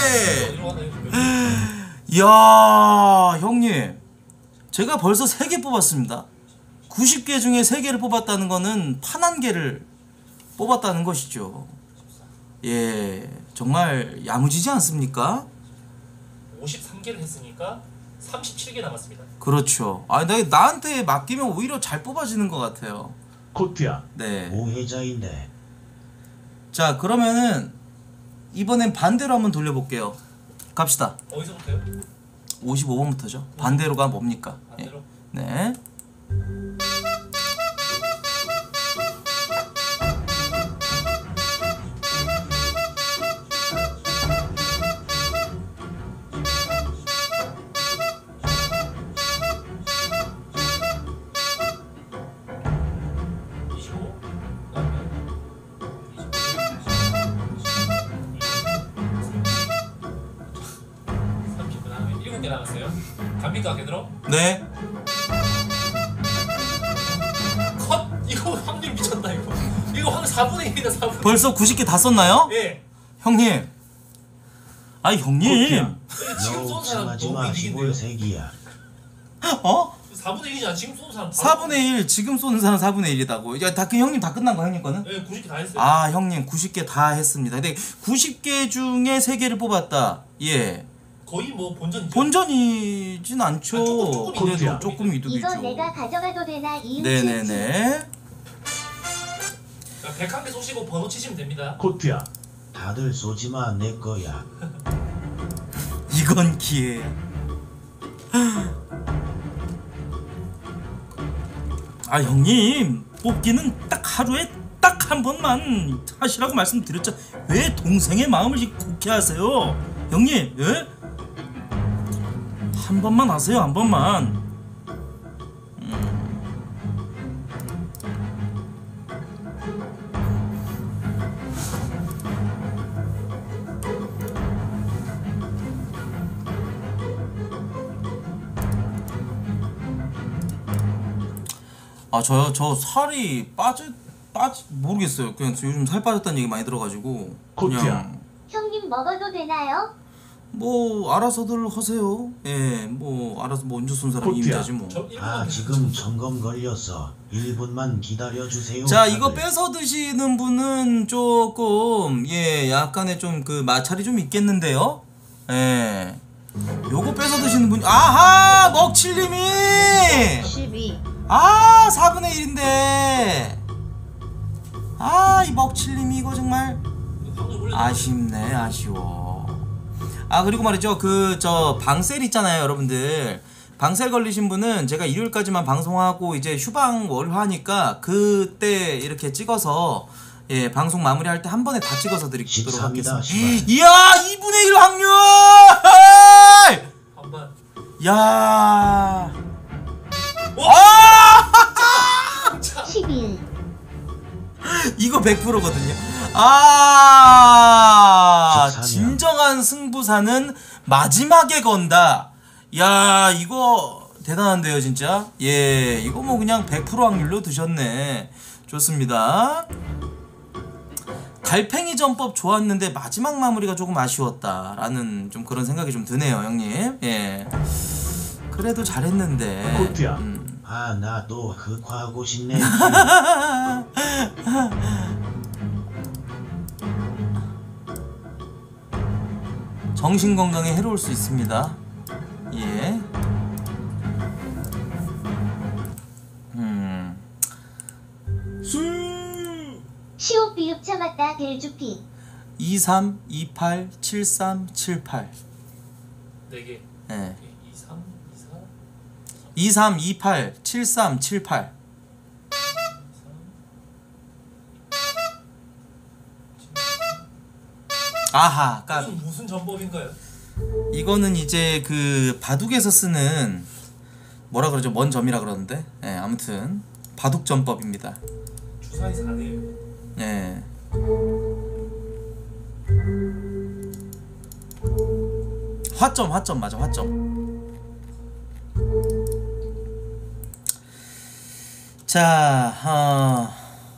이야, 형님, 제가 벌써 3개 뽑았습니다. 90개 중에 3개를 뽑았다는 거는 판 1개를 뽑았다는 것이죠. 예, 정말 야무지지 않습니까? 53개를 했으니까 37개 남았습니다. 그렇죠. 아, 나한테 맡기면 오히려 잘 뽑아지는 것 같아요. 코트야. 네. 오해자인데. 자, 그러면은 이번엔 반대로 한번 돌려볼게요. 갑시다. 어디서부터요? 55번부터죠. 반대로가 뭡니까? 반대로? 예. 네. 갑니까 걔들어? 네. 컷! 이거 확률 미쳤다 이거. 이거 확률 4분의 1이다 4분의 1. 벌써 90개 다 썼나요? 예. 형님. 아니, 형님. 지금 너 쏜 사람 옥상하지마 너무 시골 이득인데요? 새끼야. 어? 4분의 1이잖아. 지금 쏜 사람 4분의 1 지금 쏘는 사람 4분의 1이다고. 야, 다 그 형님 다 끝난 거 형님 거는? 네, 90개 다 했어요. 아, 형님 90개 다 했습니다. 근데 90개 중에 3개를 뽑았다. 예. 거의 뭐 본전이죠. 본전이진 않죠. 아, 조금 그래도 이득이죠. 조금 이득이죠. 이거 내가 가져가도 되나 이응 네네네. 101개 쏘시고 번호 치시면 됩니다. 코트야. 다들 쏘지마 내 거야. 이건 기회야. 아, 형님 뽑기는 딱 하루에 딱 한 번만 하시라고 말씀드렸죠. 왜 동생의 마음을 곱게 하세요, 형님? 예? 한 번만 하세요, 한 번만. 아, 저 살이 모르겠어요. 그냥 요즘 살 빠졌다는 얘기 많이 들어가지고 코트야. 그냥 형님 먹어도 되나요? 뭐 알아서들 하세요. 예, 뭐 알아서 뭐 언제 쏜 사람이 코트야. 임자지 뭐. 저 1분 아 지금 점검 걸렸어. 1분만 기다려주세요. 자, 이거 다들. 뺏어 드시는 분은 조금 약간의 좀 그 마찰이 좀 있겠는데요. 예. 요거 뺏어 드시는 분이 아하! 먹칠님이 12 4분의 1인데 이 먹칠님이 이거 정말 확률 올려. 아쉽네, 아쉬워. 그리고 말이죠, 저 방셀 있잖아요, 여러분들. 방셀 걸리신 분은 제가 일요일까지만 방송하고 이제 휴방 월화니까 그때 이렇게 찍어서 방송 마무리할 때 한 번에 다 찍어서 드리도록 14입니다, 하겠습니다. 씨발. 이야, 2분의 1 확률! 반반. 야. 와! 11 이거 100%거든요. 14년. 진정한 승부사는 마지막에 건다. 야, 이거 대단한데요, 진짜. 예, 이거 뭐 그냥 100% 확률로 드셨네. 좋습니다. 달팽이 전법 좋았는데 마지막 마무리가 조금 아쉬웠다라는 좀 그런 생각이 좀 드네요, 형님. 예. 그래도 잘했는데. 코트야. 아 나 또 흑화하고 싶네. 정신 건강에 해로울 수 있습니다. 예. 시옷 비읍 참았다 겔주피 23, 28, 73, 78. 4개. 예. 2, 3, 2, 4. 23, 28, 73, 78. 아하, 이건 무슨 전법인가요? 이거는 이제 그 바둑에서 쓰는 뭐라 그러죠? 먼 점이라 그러는데. 예, 아무튼 바둑 전법입니다. 주사위 4네요. 예. 화점 맞아, 화점. 자,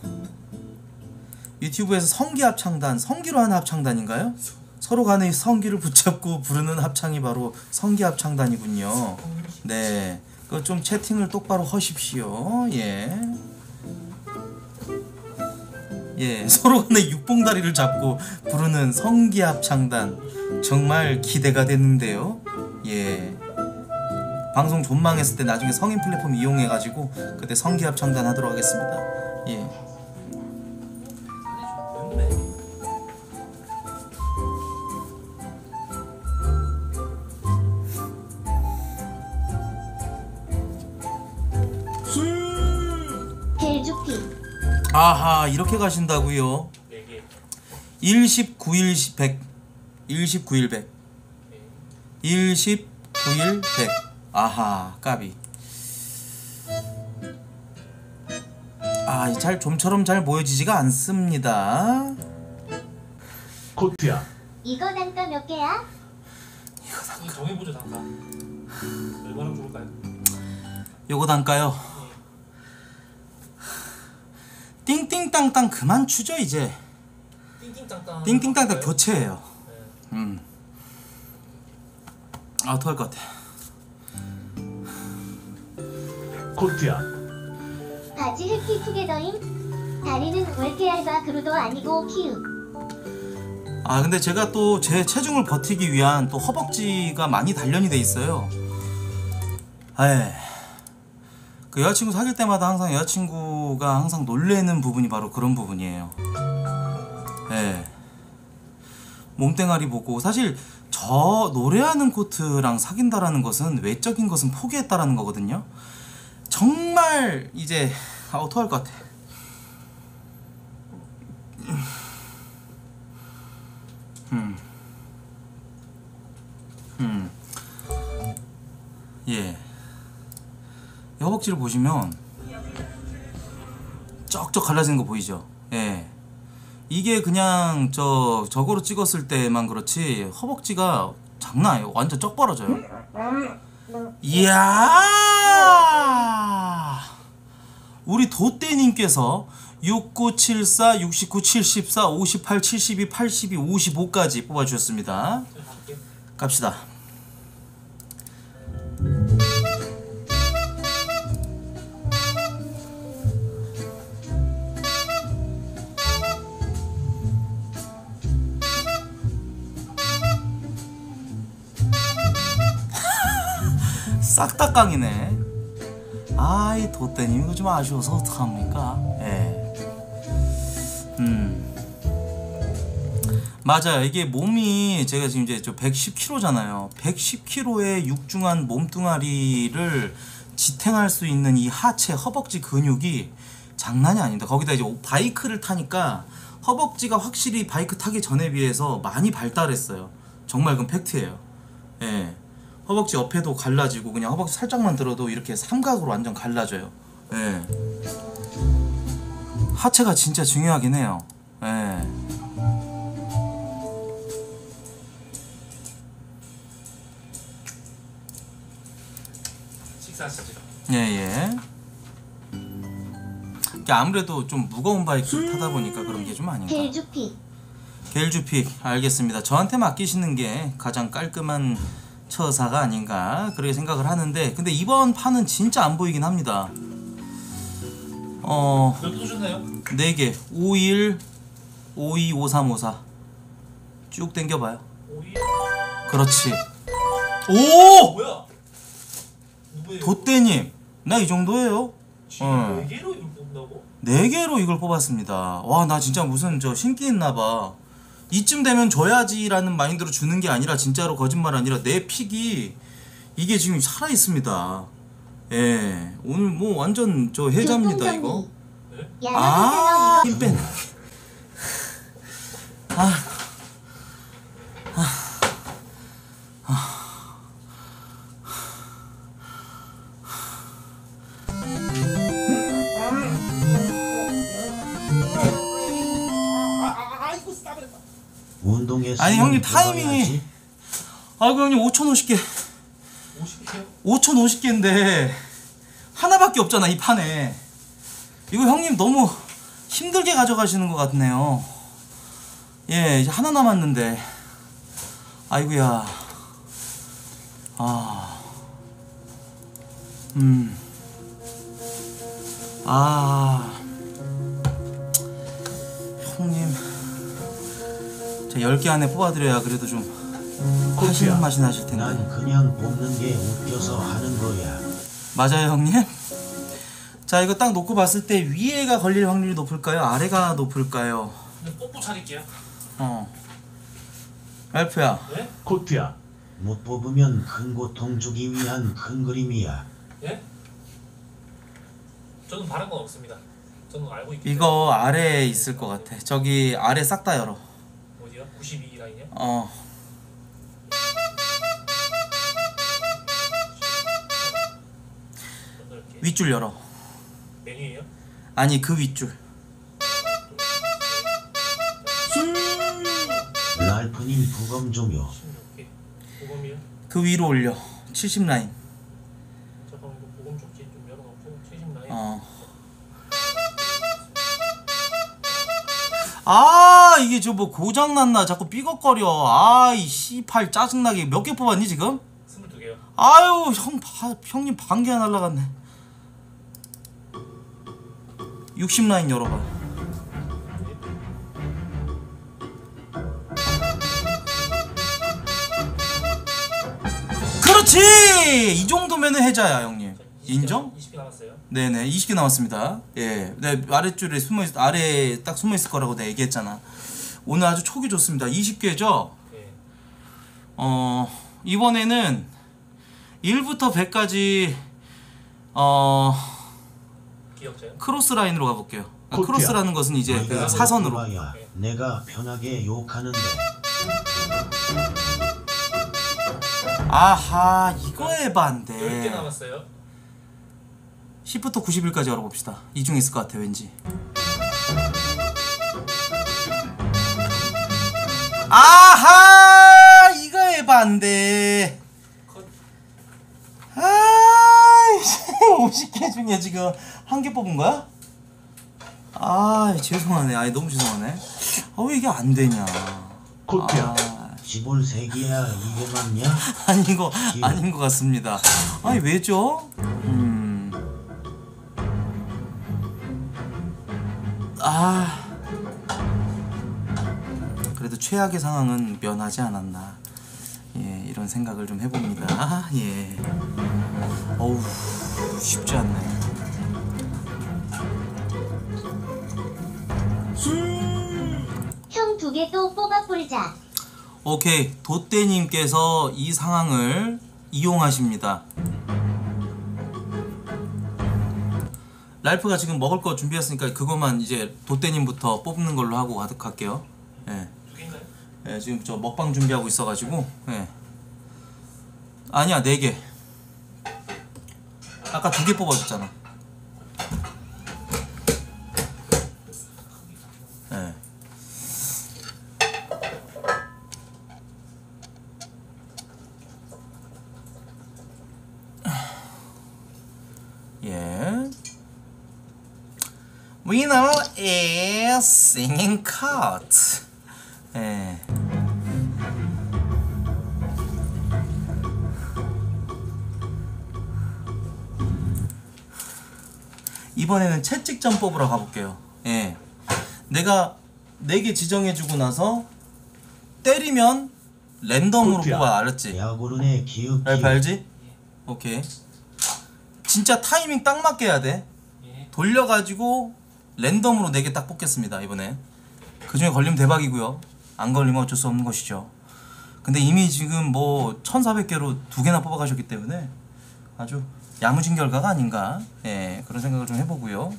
유튜브에서 성기 합창단, 성기로 하는 합창단인가요? 서로 간의 성기를 붙잡고 부르는 합창이 바로 성기 합창단이군요. 네, 그 좀 채팅을 똑바로 하십시오. 예. 예, 서로 간의 육봉다리를 잡고 부르는 성기 합창단 정말 기대가 되는데요. 예. 방송 존망했을 때 나중에 성인 플랫폼 이용해가지고 그때 성기 합창단 하도록 하겠습니다. 예. 겔주피 아하, 이렇게 가신다고요? 4개. 10, 9일, 100. 10, 9일, 100. 10, 9일, 100. 아하, 까비. 좀처럼 잘 보여지지가 않습니다. 코트야. 이거 단가 몇 개야? 이거 정해보죠, 단가. 얼마나 좋을까요? 요거 단가요. 띵띵땅땅 그만 추죠 이제. 띵띵땅땅. 띵띵땅땅 교체해요. 네. 아 토할 것 같아. 코트야. 바지 흡기 투게더임? 다리는 왜 이렇게 얇아? 그루도 아니고 키읔. 아 근데 제가 또 제 체중을 버티기 위한 또 허벅지가 많이 단련이 돼 있어요. 에. 그 여자친구 사귈 때마다 항상 여자친구가 항상 놀래는 부분이 바로 그런 부분이에요. 예. 몸뚱아리 보고 사실 저 노래하는 코트랑 사귄다라는 것은 외적인 것은 포기했다라는 거거든요. 정말 이제 토할 것 같아. 예. 이 허벅지를 보시면 쩍쩍 갈라지는 거 보이죠? 예. 이게 그냥 저거로 찍었을 때만 그렇지 허벅지가 장난 아니에요. 완전 쩍 벌어져요. 이야! 우리 도떼님께서 6974, 69, 74, 58, 72, 82, 55까지 뽑아주셨습니다. 갑시다. 싹 다 깡이네. 아이 도떼님 이거 좀 아쉬워서 어떡합니까? 예. 맞아요. 이게 몸이 제가 지금 이제 110kg잖아요. 110kg의 육중한 몸뚱아리를 지탱할 수 있는 이 하체 허벅지 근육이 장난이 아닙니다. 거기다 이제 바이크를 타니까 허벅지가 확실히 바이크 타기 전에 비해서 많이 발달했어요. 정말 그건 팩트예요. 예. 허벅지 옆에도 갈라지고 그냥 허벅지 살짝만 들어도 이렇게 삼각으로 완전 갈라져요. 예. 하체가 진짜 중요하긴 해요. 예. 식사하시죠. 예예. 아무래도 좀 무거운 바이크를 타다 보니까 그런 게 좀 아닌가. 겔주피. 겔주픽 알겠습니다. 저한테 맡기시는 게 가장 깔끔한 처사가 아닌가 그렇게 생각을 하는데 근데 이번 판은 진짜 안 보이긴 합니다. 몇 개 쏘셨나요? 4개 51 52 5354 쭉 당겨봐요. 5위. 그렇지. 오! 뭐야? 누구예요? 도떼님 나 이 정도예요. 지금 어. 4개로 이걸 뽑는다고? 4개로 이걸 뽑았습니다. 와 나 진짜 무슨 신기 있나봐. 이쯤 되면 줘야지라는 마인드로 주는 게 아니라 진짜로 거짓말 아니라 내 픽이 이게 지금 살아있습니다. 예 오늘 뭐 완전 해자입니다 이거. 네? 아 힘 빼네. 운동에 아니, 형님 타이밍이- 아이고 형님 5,050개 50개요? 5,050개인데 하나밖에 없잖아 이 판에. 이거 형님 너무 힘들게 가져가시는 것 같네요. 예 이제 하나 남았는데 아이고야. 형님 제 10개 안에 뽑아드려야 그래도 좀 하시는 맛이 나실 텐데. 난 그냥 뽑는 게 웃겨서 하는 거야. 맞아요 형님. 자 이거 딱 놓고 봤을 때 위에가 걸릴 확률이 높을까요? 아래가 높을까요? 그냥 뽀뽀 차릴게요. 랄프야 네? 코트야. 못 뽑으면 큰 고통 주기 위한 큰 그림이야. 예? 저는 바란 건 없습니다. 저는 알고 있기 때문에. 이거 아래에 있을 것 같아. 저기 아래 싹 다 열어. 어디요? 92 라인이요? 넓게. 윗줄 열어. 메뉴예요? 아니 그 윗줄. 랄프님 부검 좀요. 16개. 보검이요? 그 위로 올려. 70 라인. 잠깐만 이거 보검 쪽지 좀 열어놓고 70 라인. 이게 저 뭐 고장났나 자꾸 삐걱거려. 이 씨팔 짜증나게. 몇 개 뽑았니 지금? 볼게요. 아유 형님 반개가 날라갔네. 60 라인 열어봐. 그렇지! 이 정도면은 해자야 형님. 인정? 20개 남았어요. 네네 20개 남았습니다. 예, 내 아래줄에 아래에 딱 숨어 있을 거라고 내가 얘기했잖아. 오늘 아주 촉이 좋습니다. 20개죠? 네. 이번에는 1부터 100까지 기억자요? 크로스 라인으로 가볼게요. 코트야. 크로스라는 것은 이제 그 내가 사선으로. 봐야 내가 편하게 욕하는데 아하 이거 10개 에반데. 남았어요. 10부터 90일까지 열어봅시다. 이 중에 있을 것 같아 왠지. 아하 이거 에반데. 컷. 아이씨 50개 중에 지금 한 개 뽑은 거야? 아 죄송하네. 아이 너무 죄송하네. 왜 이게 안 되냐. 코트야. 지볼 색이야 이게 맞냐? 아닌 것 같습니다. 아니 왜죠? 그래도 최악의 상황은 면하지 않았나. 예, 이런 생각을 좀 해봅니다. 예. 어우, 쉽지 않네. 형 2개 또 뽑아볼자. 오케이, 돛대님께서 이 상황을 이용하십니다. 랄프가 지금 먹을 거 준비했으니까 그것만 이제 돛대님부터 뽑는 걸로 하고 갈게요. 예. 2개인가요? 예, 지금 저 먹방 준비하고 있어가지고. 예. 아니야 4개. 아까 2개 뽑아줬잖아. 예. 예. Winner is singing cut. 예. 이번에는 채찍점 뽑으러 가볼게요. 예. 내가 4개 지정해주고 나서 때리면 랜덤으로 굿이야. 뽑아. 알았지? 야구르네 기읍 랄프 알지? 오케이. 진짜 타이밍 딱 맞게 해야 돼. 예. 돌려가지고 랜덤으로 4개 딱 뽑겠습니다. 이번에 그 중에 걸리면 대박이고요. 안 걸리면 어쩔 수 없는 것이죠. 근데 이미 지금 뭐 1400개로 2개나 뽑아가셨기 때문에 아주 야무진 결과가 아닌가. 예, 그런 생각을 좀 해보고요.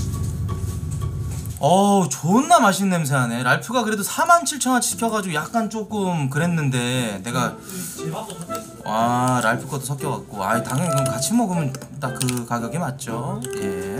어우 존나 맛있는 냄새 나네. 랄프가 그래도 47,000원 시켜가지고 약간 조금 그랬는데 내가 제 밥도 섞여있습니다. 와 랄프 것도 섞여갖고 아 당연히 그럼 같이 먹으면 딱 그 가격이 맞죠. 예.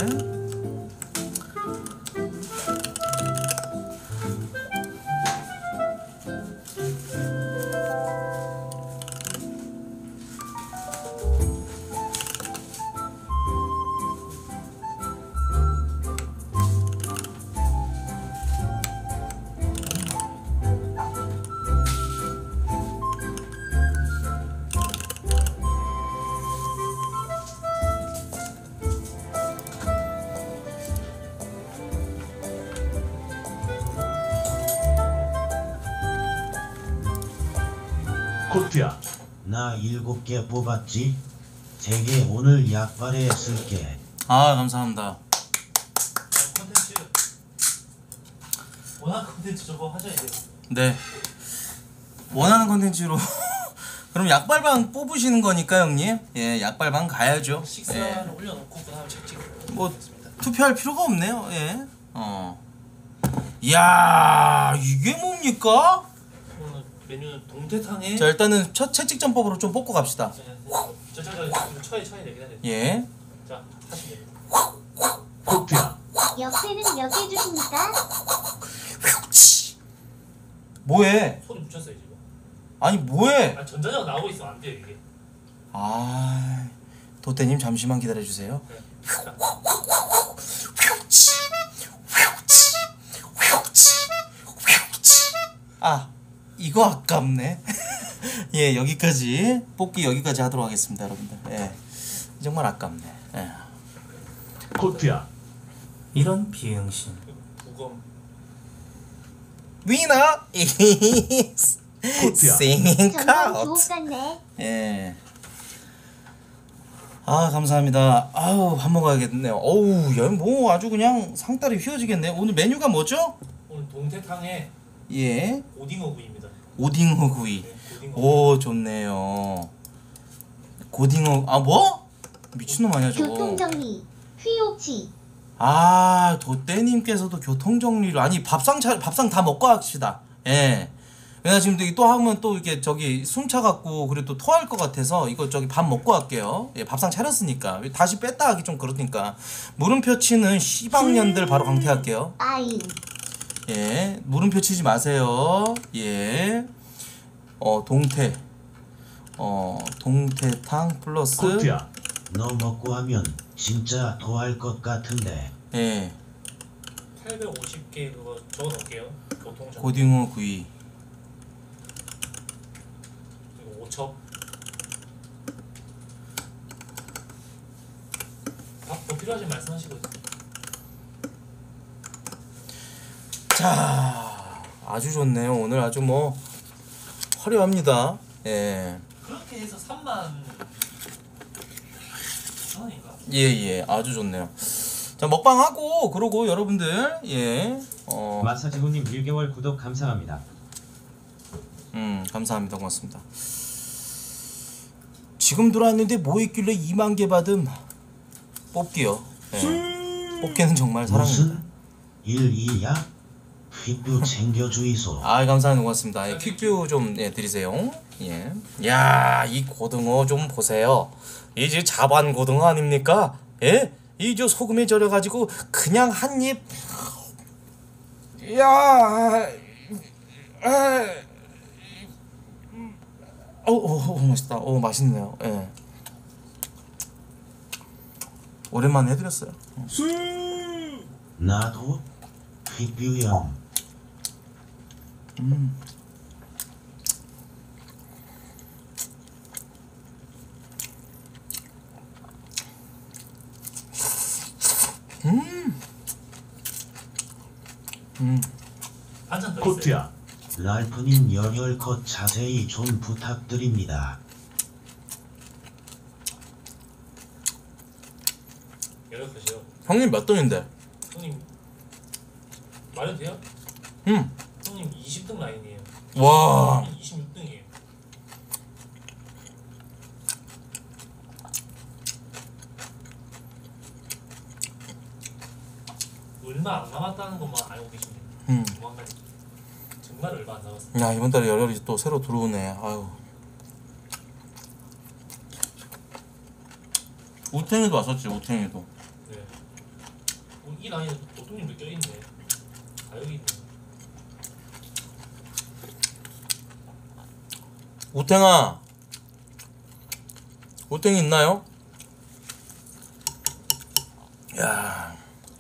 코트야. 나 7개 뽑았지? 3개 오늘 약발에 쓸게. 아 감사합니다. 컨텐츠 원하는 컨텐츠 저거 하셔야 돼요. 네. 원하는 컨텐츠로 그럼 약발방 뽑으시는 거니까 형님. 예, 약발방 가야죠. 식사를 예. 올려놓고 그 다음에 채찍 뭐 투표할 필요가 없네요. 예. 이야 이게 뭡니까? 오늘 메뉴는 동태탕에 자 일단은 첫 채찍점법으로 좀 뽑고 갑시다. 저 처에 내긴 해야 돼. 예. 자 하시면 됩니다. 코트야. 역대는 몇 개 주십니까? 뭐해? 소리 묻혔어요 지금. 아니 뭐해? 아 전자제가 나오고 있으면 안 돼요 이게. 아 도태님 잠시만 기다려주세요. 네. 아 이거 아깝네. 예, 여기까지 뽑기 여기까지 하도록 하겠습니다, 여러분들. 예, 정말 아깝네. 예. 코트야. 이런 비응신. 무검. Winner is 코트야. singing 전방 out. 주옥 같네. 예. 아, 감사합니다. 아우, 밥 먹어야겠네요. 어우, 야, 뭐 아주 그냥 상다리 휘어지겠네. 오늘 메뉴가 뭐죠? 오늘 동태탕에 예, 오징어 구이입니다. 오징어 구이. 네, 오징어. 오, 좋네요. 고딩어, 아, 뭐? 미친놈 아니야 저거. 교통정리. 휘옥치. 아, 도떼님께서도 교통정리를. 아니, 밥상 다 먹고 합시다. 예. 왜냐 지금 또 하면 또 이렇게 저기 숨 차갖고 그리고 또 토할 것 같아서 이거 저기 밥 먹고 할게요. 예, 밥상 차렸으니까 다시 뺐다 하기 좀 그러니까. 물음표 치는 시방년들 바로 강퇴할게요. 아인. 예, 물음표 치지 마세요. 예. 동태탕 플러스. 코트야. 너 먹고 하면 진짜 토할 것 같은데. 예, 850개 그거 적어놓을게요. 교통정. 고등어 구이. 그리고 5첩. 밥더 필요하시면 말씀하시고. 자, 아주 좋네요. 오늘 아주 뭐 화려합니다. 예. 그렇게 해서 3만 원인가? 예, 아주 좋네요. 자, 먹방 하고 그러고 여러분들 예, 마사지훈님 1개월 구독 감사합니다. 감사합니다. 고맙습니다. 지금 들어왔는데 뭐 있길래 2만 개 받음. 뽑기요. 예. 뽑기는 정말 사랑입니다. 무슨 일이야? 퀴뷰 챙겨주이소. 아, 감사합니다. 고맙습니다. 예, 퀵뷰 좀 드리세요. 예. 야, 이 고등어 좀 보세요. 이제 자반 고등어 아닙니까? 예? 이 저 소금에 절여 가지고 그냥 한 입. 야. 맛있다. 맛있네요. 예. 오랜만에 해드렸어요. 나도 퀴뷰 형. 반찬 더 있어요. 코트야. 랄프님 열혈컷 자세히 좀 부탁드립니다. 연락하세요. 형님 몇 등인데? 형님 말해도 돼요? 음. 형님 20등 라인이에요. 와. 26등이에요. 얼마 안 남았다는 것만 알고 계시네요. 조만간 정말 얼마 안 남았어요. 야, 이번 달에 열혈이 또 새로 들어오네. 아유. 우탱이도 왔었지. 우탱이도. 네. 이 라인에 도토님도 껴있네. 다 여기 있네. 우탱아. 우탱이 있나요? 야.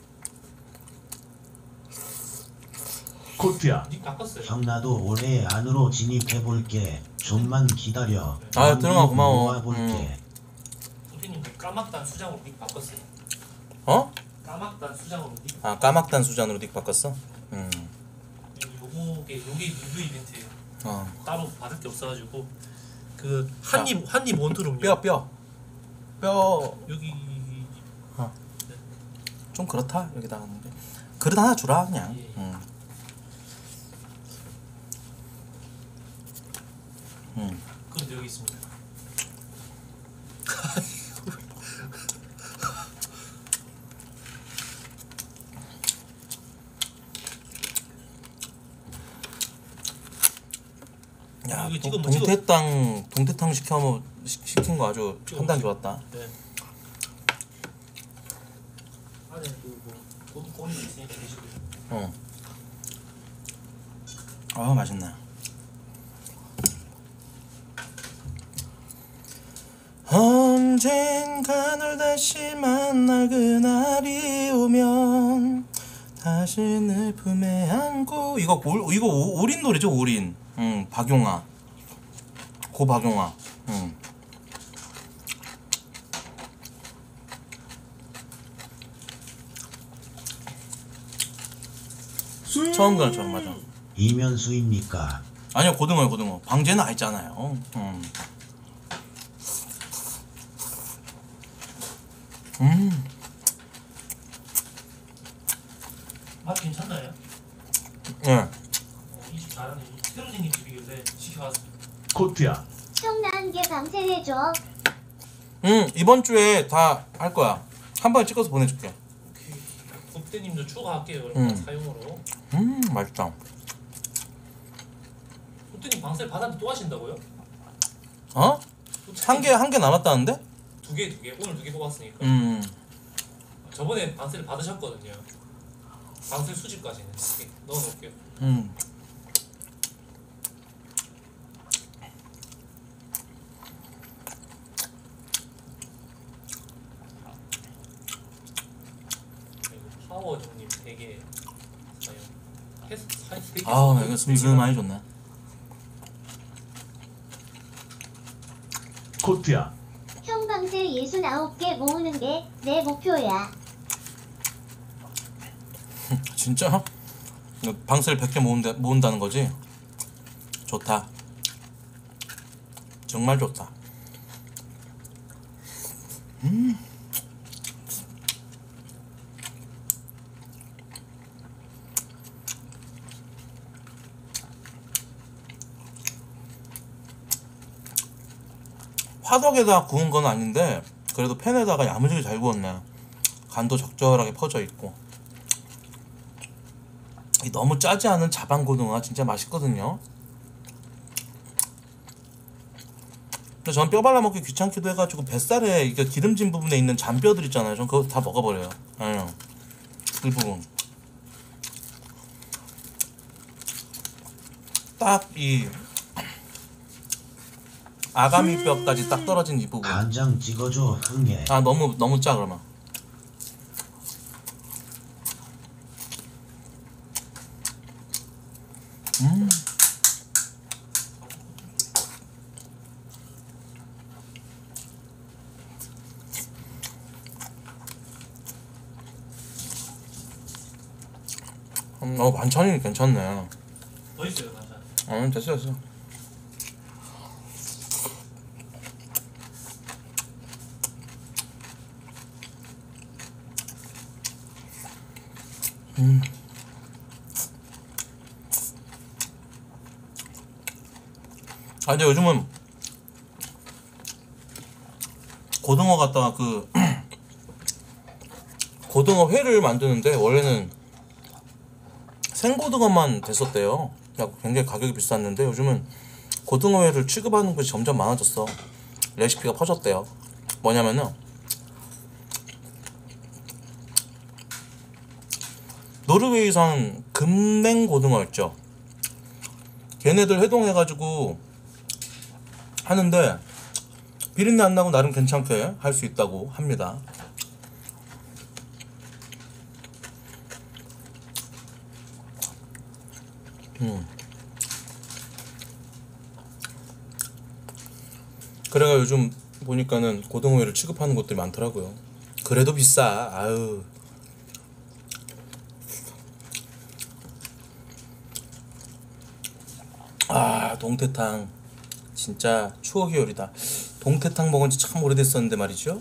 코트야. 닉 바꿨어요. 형 나도 올해 안으로 진입해볼게. 좀만 기다려. 아, 들어가, 고마워. 모아볼게. 도토님 까막단 수장으로 닉 바꿨어요. 어? 까막단 수장으로 닉. 아, 까막단 수잔으로 닉 바꿨어? 요게 리뷰 이벤트예요. 따로 받을 게 없어가지고 그 한입 원투룸요. 뼈. 여기 좀 그렇다. 여기다 하는데. 그릇 하나 주라 그냥. 예. 그런데 여기 있습니다. 야, 이거 지금 동태탕 시킨 거 아주 판단 좋았다. 네. 안에 그 고기 있으니까 드시고요. 아, 맛있네. 언젠가 널 다시 만날 그날이 오면 다시 내 품에 안고. 이거 올인 노래죠. 올인. 박용아. 고박용화. 처음 가는 처음 맞아. 이면수입니까? 아니요, 고등어요, 고등어. 방제는 알잖아요. 맛 괜찮나요? 예. 이 집 잘하네. 새로 생긴 집이길래 시켜왔습니다. 코트야. 형 나 한 개 밤새 해줘. 이번 주에 다 할 거야. 한 번에 찍어서 보내줄게. 국대님도 추가할게요. 그럼 사용으로. 맛있다. 국대님 방셀 받았는데 또 하신다고요? 어? 한 개 남았다는데? 두 개. 오늘 2개 뽑았으니까. 저번에 방셀을 받으셨거든요. 방셀 수집까지는 이렇게 넣어놓을게요. 그리고 파워 형님 3개 사용. 해서 3개. 아, 나 이거 스미스 많이 줬네. 코트야. 형 밤새 69개 모으는 게 내 목표야. 진짜? 이거 방셀 100개 모은다는 거지? 좋다. 정말 좋다. 화덕에다 구운 건 아닌데 그래도 팬에다가 야무지게 잘 구웠네. 간도 적절하게 퍼져 있고. 너무 짜지 않은 자반고등어가 진짜 맛있거든요. 근데 전 뼈 발라먹기 귀찮기도 해가지고 뱃살에 이게 기름진 부분에 있는 잔뼈들 있잖아요. 전 그거 다 먹어버려요. 아유, 일부분. 딱 이 아가미 뼈까지 딱 떨어진 이 부분. 간장 찍어줘 흥해. 아, 너무 짜 그러면. 반찬이 괜찮네. 더 있어요, 반찬. 됐어. 근데 요즘은 고등어 갖다가 고등어 회를 만드는데 원래는 생고등어만 됐었대요. 굉장히 가격이 비쌌는데 요즘은 고등어 회를 취급하는 것이 점점 많아졌어. 레시피가 퍼졌대요. 뭐냐면은 노르웨이산 금냉 고등어 있죠. 걔네들 해동해가지고 하는데 비린내 안 나고 나름 괜찮게 할 수 있다고 합니다. 그래가 요즘 보니까는 고등어회를 취급하는 곳들이 많더라고요. 그래도 비싸. 아유. 아, 동태탕 진짜 추억의 요리다. 동태탕 먹은 지 참 오래됐었는데 말이죠.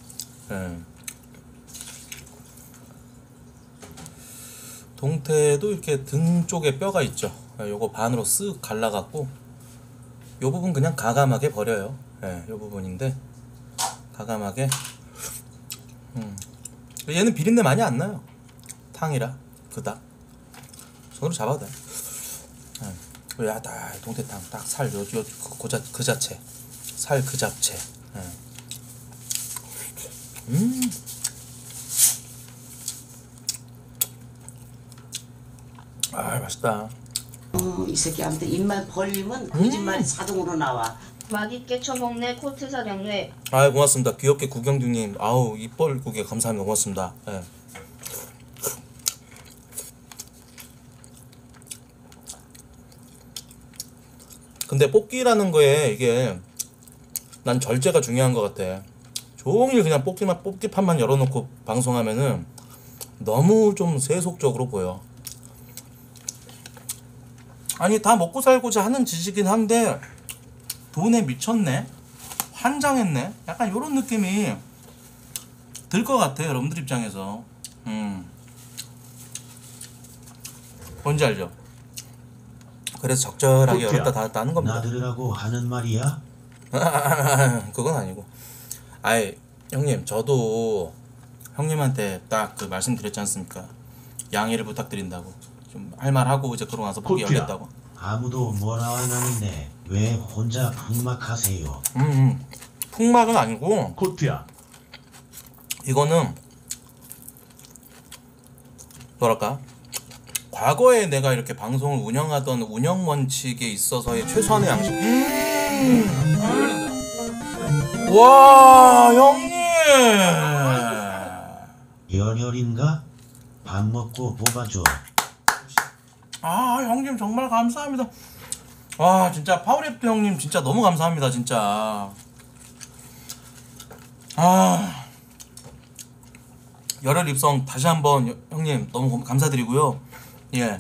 동태도 이렇게 등 쪽에 뼈가 있죠. 요거 반으로 쓱 갈라갖고 요 부분 그냥 가감하게 버려요. 요 부분인데 가감하게. 얘는 비린내 많이 안 나요. 탕이라 그닥 손으로 잡아도 돼. 야, 딱 동태탕 딱 살 그 자체 살 그 잡채. 아, 맛있다. 이 새끼한테 입만 벌리면 거짓말이 자동으로 나와. 맛있게 처먹네 코트 사령네. 아, 고맙습니다. 귀엽게 구경주님. 아우, 입벌 구경 감사합니다. 고맙습니다. 근데 뽑기라는 거에 이게 난 절제가 중요한 것 같아. 종일 그냥 뽑기판만 열어놓고 방송하면은 너무 좀 세속적으로 보여. 아니 다 먹고 살고자 하는 짓이긴 한데 돈에 미쳤네, 환장했네, 약간 요런 느낌이 들 것 같아 여러분들 입장에서. 뭔지 알죠? 그래서 적절하게 코트야. 열었다 닫았다 하는 겁니다. 나들으라고 하는 말이야? 그건 아니고. 아이 형님, 저도 형님한테 딱 그 말씀드렸지 않습니까? 양해를 부탁드린다고. 좀 할 말하고 이제 그러고 나서 보기 코트야. 열겠다고. 아무도 뭐라 안 하는데 왜 혼자 풍막하세요? 풍막은 아니고 코트야. 이거는 뭐랄까, 과거에 내가 이렇게 방송을 운영하던 운영 원칙에 있어서의 최소한의 양식. 와 형님, 열혈인가? 밥 먹고 뽑아줘. 아 형님 정말 감사합니다. 와 진짜 파워랩 형님 진짜 너무 감사합니다 진짜. 아 열혈 입성 다시 한번 형님 너무 감사드리고요. 예,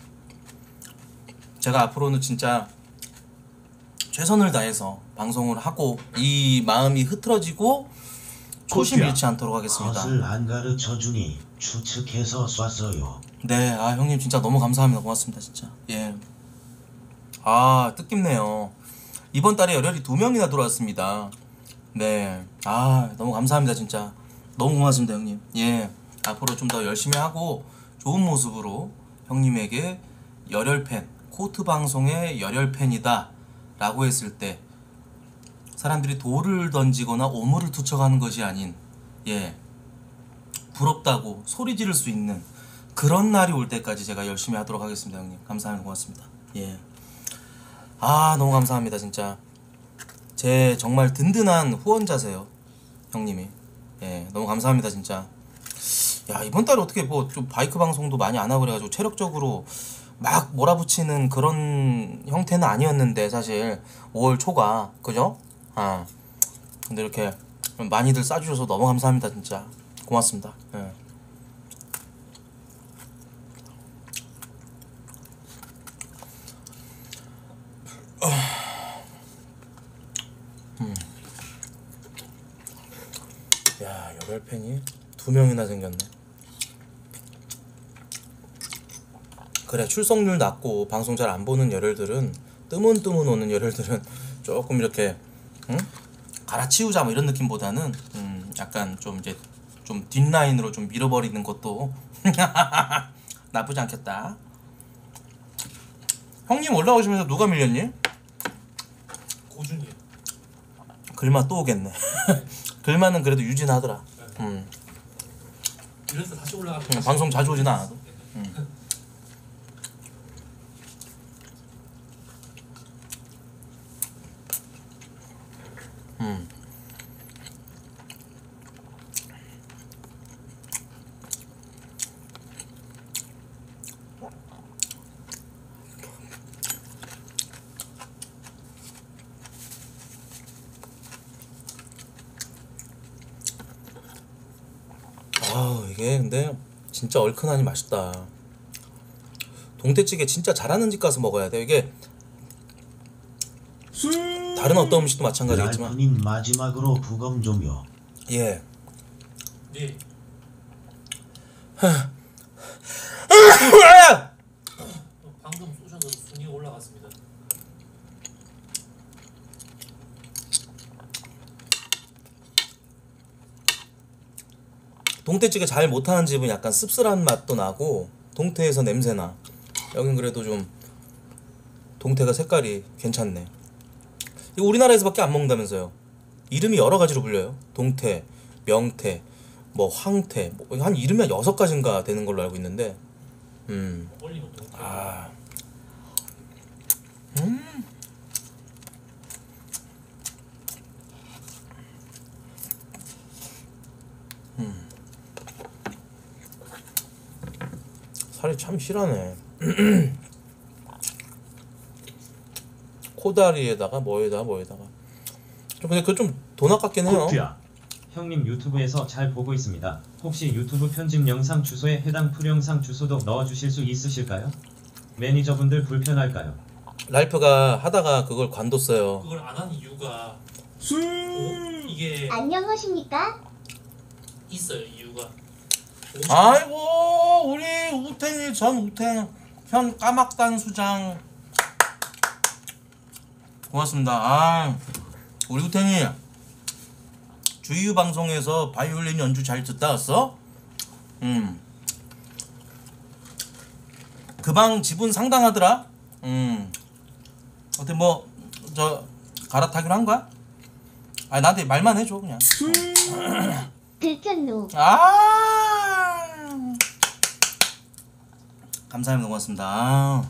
제가 앞으로는 진짜 최선을 다해서 방송을 하고 이 마음이 흐트러지고 초심 잃지 않도록 하겠습니다. 것을 안 가르쳐주니 추측해서 쐈어요. 네, 아 형님 진짜 너무 감사합니다. 고맙습니다 진짜. 예. 아 뜻깊네요. 이번 달에 열혈이 2명이나 들어왔습니다. 네, 아 너무 감사합니다 진짜. 너무 고맙습니다 형님. 예, 앞으로 좀 더 열심히 하고 좋은 모습으로 형님에게 열혈팬, 코트 방송의 열혈팬이다 라고 했을 때 사람들이 돌을 던지거나 오물을 투척하는 것이 아닌, 예, 부럽다고 소리 지를 수 있는 그런 날이 올 때까지 제가 열심히 하도록 하겠습니다 형님. 감사합니다. 고맙습니다. 예. 아 너무 감사합니다 진짜. 제 정말 든든한 후원자세요 형님이. 예, 너무 감사합니다 진짜. 야 이번 달에 어떻게 뭐 좀 바이크 방송도 많이 안 하고 그래가지고 체력적으로 막 몰아붙이는 그런 형태는 아니었는데 사실 5월 초가 그죠? 아 근데 이렇게 많이들 싸주셔서 너무 감사합니다 진짜. 고맙습니다. 예. 야 열혈팬이 2명이나 생겼네. 그래 출석률 낮고 방송 잘 안 보는 열혈들은, 뜨문뜨문 오는 열혈들은 조금 이렇게 갈아치우자 뭐 이런 느낌보다는 약간 좀 이제 좀 뒷라인으로 좀 밀어버리는 것도 나쁘지 않겠다. 형님 올라오시면서 누가 밀렸니? 고준이요. 글마 또 오겠네. 글마는 그래도 유진하더라. 이래서 다시 올라가면 방송 자주 오진 않아도. 아 이게 근데 진짜 얼큰하니 맛있다. 동태찌개 진짜 잘하는 집 가서 먹어야 돼. 이게 다른 어떤 음식도 마찬가지겠지만, 랄프님 마지막으로 부검 좀요. 예. 네. 방금 쏘셔서 순위 올라갔습니다. 동태찌개 잘 못하는 집은 약간 씁쓸한 맛도 나고 동태에서 냄새나. 여긴 그래도 좀 동태가 색깔이 괜찮네. 이거 우리나라에서밖에 안 먹는다면서요. 이름이 여러 가지로 불려요. 동태, 명태, 뭐 황태, 뭐 한 이름이 한 6가지인가 되는 걸로 알고 있는데. 올리면 동태. 아. 살이 참 실하네. 코다리에다가 뭐에다가 좀 근데 그거 좀 돈 아깝긴 해요. 코트야. 형님 유튜브에서 잘 보고 있습니다. 혹시 유튜브 편집 영상 주소에 해당 풀 영상 주소도 넣어주실 수 있으실까요? 매니저분들 불편할까요? 랄프가 하다가 그걸 관뒀어요. 그걸 안 한 이유가 이게 안녕하십니까? 있어요. 이유가 아이고 우리 우탱이 전 우탱 현 까막단 수장 고맙습니다. 아 우리 우탱이 주유 방송에서 바이올린 연주 잘 듣다 왔어? 그 방 지분 상당하더라. 어때 뭐 저 갈아타기로 한 거야? 아니 나한테 말만 해줘 그냥. 들켰노. 아 감사합니다. 고맙습니다.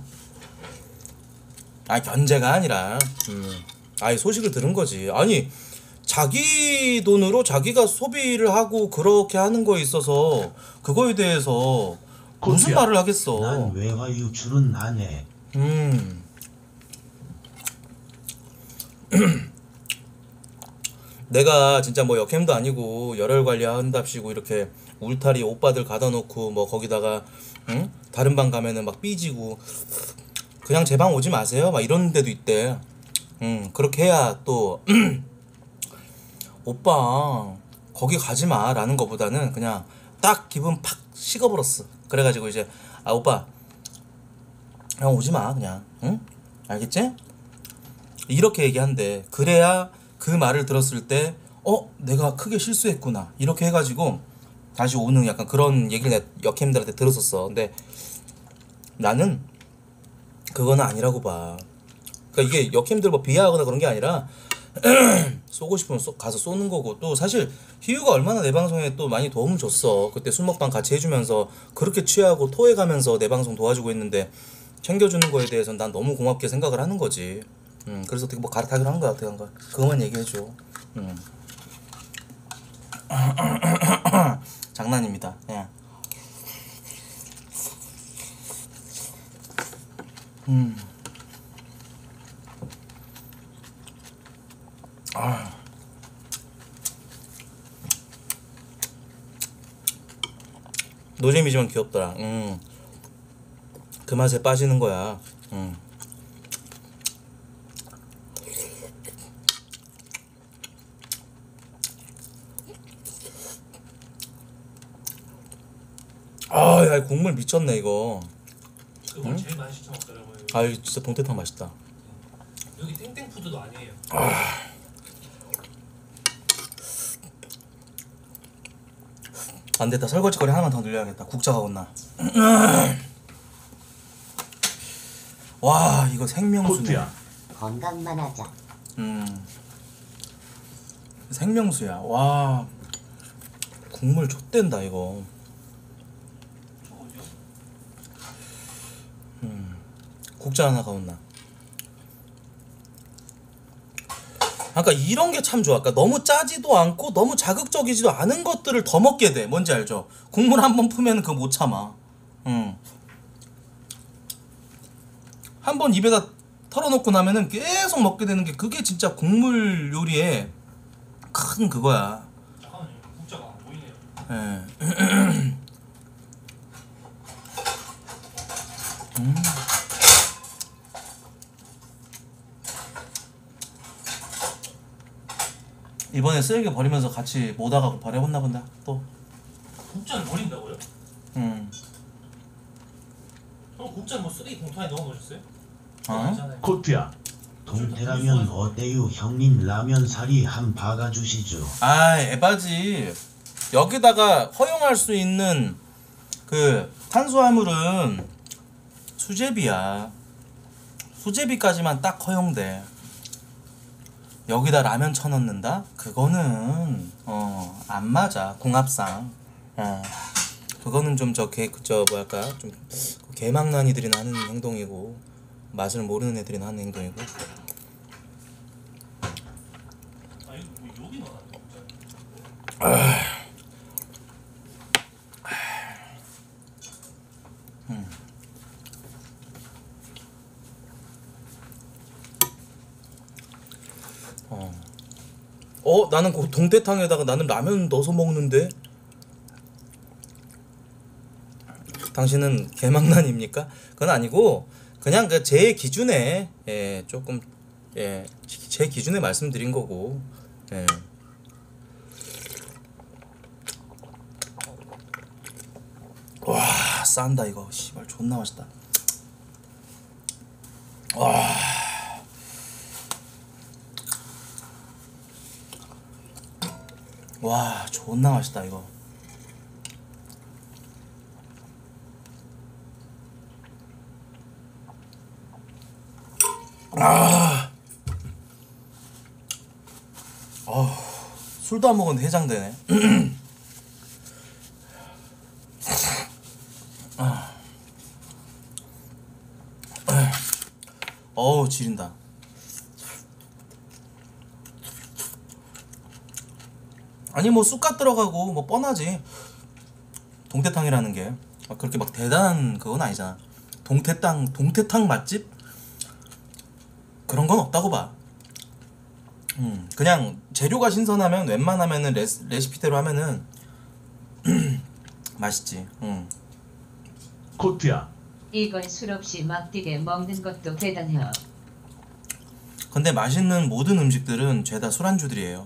아 견제가 아니라 아이 소식을 들은 거지. 아니 자기 돈으로 자기가 소비를 하고 그렇게 하는 거에 있어서 그거에 대해서 무슨 코트야. 말을 하겠어. 난 외화 유출은 안 해. 내가 진짜 뭐 역캠도 아니고 열혈 관리한답시고 이렇게 울타리 오빠들 가다 놓고 뭐 거기다가 응? 다른 방 가면은 막 삐지고 그냥 제 방 오지 마세요 막 이런 데도 있대. 그렇게 해야 또 오빠 거기 가지 마 라는 거보다는 그냥 딱 기분 팍 식어버렸어. 그래가지고 이제 아 오빠 형 오지 마 그냥 응? 알겠지? 이렇게 얘기한대. 그래야 그 말을 들었을 때 내가 크게 실수했구나 이렇게 해가지고 다시 오는 약간 그런 얘기를 내가 역캠들한테 들었었어. 근데 나는 그거는 아니라고 봐. 그러니까 이게 역캠들 뭐 비하하거나 그런 게 아니라 쏘고 싶으면 가서 쏘는 거고. 또 사실 희유가 얼마나 내 방송에 또 많이 도움을 줬어. 그때 술 먹방 같이 해주면서 그렇게 취하고 토해가면서 내 방송 도와주고 있는데 챙겨주는 거에 대해서는 난 너무 고맙게 생각을 하는 거지. 그래서 어떻게 뭐 갈아타기로 한 거야 어떻게 한 거야 그것만 얘기해줘. 장난입니다. 예. 노잼이지만 귀엽더라. 그 맛에 빠지는 거야. 아, 야, 국물 미쳤네 이거. 그걸 제일 많이 시켜 먹더라고요. 아, 이거 진짜 동태탕 맛있다. 여기 땡땡푸드도 아니에요. 안 됐다. 설거지거리 하나만 더 늘려야겠다. 국자가 온나. 와, 이거 생명수네. 코트야. 건강만 하자. 생명수야. 와, 국물 좆된다 이거. 국자 하나 가온나. 그러니까 이런 게 참 좋아. 그러니까 너무 짜지도 않고 너무 자극적이지도 않은 것들을 더 먹게 돼. 뭔지 알죠? 국물 한 번 풀면 그거 못 참아. 한 번 입에다 털어놓고 나면은 계속 먹게 되는 게 그게 진짜 국물 요리의 큰 그거야. 잠깐만요. 국자가 안 보이네요. 예. 이번에 쓰레기 버리면서 같이 모다가 버려봤나 본다 또. 국자를 버린다고요? 음. 형 국자 뭐 쓰레기 봉투 안에 넣어놓으셨어요? 어? 아니잖아요. 코트야. 동태라면 어때요? 형님 라면 사리 한 박아주시죠. 아 에바지. 여기다가 허용할 수 있는 그 탄수화물은 수제비야. 수제비까지만 딱 허용돼. 여기다 라면 쳐넣는다? 그거는 안 맞아 궁합상. 그거는 좀 뭐랄까 좀 개망난이들이 하는 행동이고 맛을 모르는 애들이 하는 행동이고. 아 이거 뭐 여기 넣어놨네 국자. 나는 그 동태탕에다가 나는 라면 넣어서 먹는데. 당신은 개망난입니까? 그건 아니고 그냥 그 제 기준에 조금 제 기준에 말씀드린 거고. 와, 싼다 이거. 씨발 존나 맛있다. 와. 와, 존나 맛있다 이거. 술도 안 먹었는데 해장되네. 지린다. 아니 뭐 쑥갓 들어가고 뭐 뻔하지. 동태탕이라는 게 그렇게 막 대단한 그건 아니잖아. 동태탕 맛집? 그런 건 없다고 봐. 그냥 재료가 신선하면 웬만하면은 레시피대로 하면은 맛있지. 코트야. 이건 술 없이 막 뛰게 먹는 것도 대단해요. 근데 맛있는 모든 음식들은 죄다 술안주들이에요.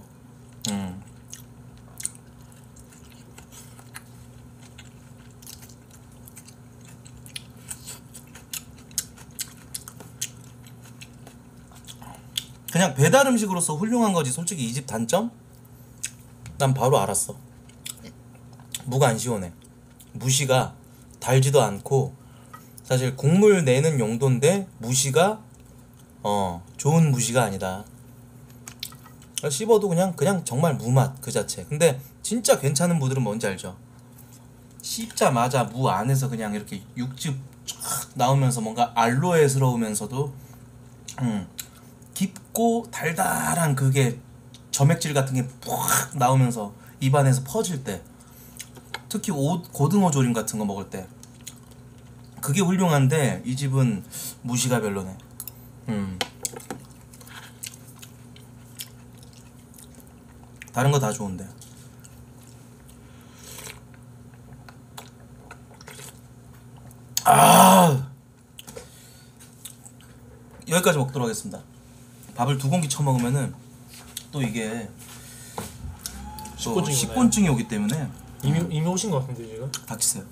그냥 배달 음식으로서 훌륭한 거지. 솔직히 이 집 단점? 난 바로 알았어. 무가 안 시원해. 무시가 달지도 않고 사실 국물 내는 용도인데 무시가 좋은 무시가 아니다. 씹어도 그냥 정말 무맛 그 자체. 근데 진짜 괜찮은 무들은 뭔지 알죠? 씹자마자 무 안에서 그냥 이렇게 육즙 쫙 나오면서 뭔가 알로에스러우면서도 깊고 달달한 그게 점액질 같은 게 푹 나오면서 입안에서 퍼질 때, 특히 고등어 조림 같은 거 먹을 때 그게 훌륭한데 이 집은 무시가 별로네. 다른 거 다 좋은데. 여기까지 먹도록 하겠습니다. 밥을 2공기 쳐먹으면은 또 이게 또 식곤증이 오기 때문에. 이미 오신 것 같은데 지금? 닥치세요.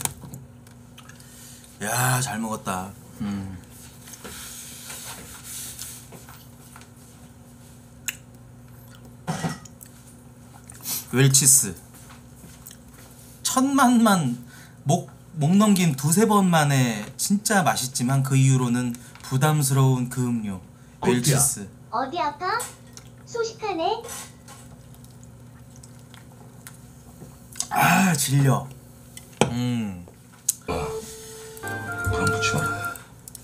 야, 잘 먹었다. 웰치스 1000만만 목 넘긴 2-3번 만에 진짜 맛있지만 그 이후로는 부담스러운 그 음료 웰치스. 어디 아파? 소식하네. 질려. 부담 붙지 마라.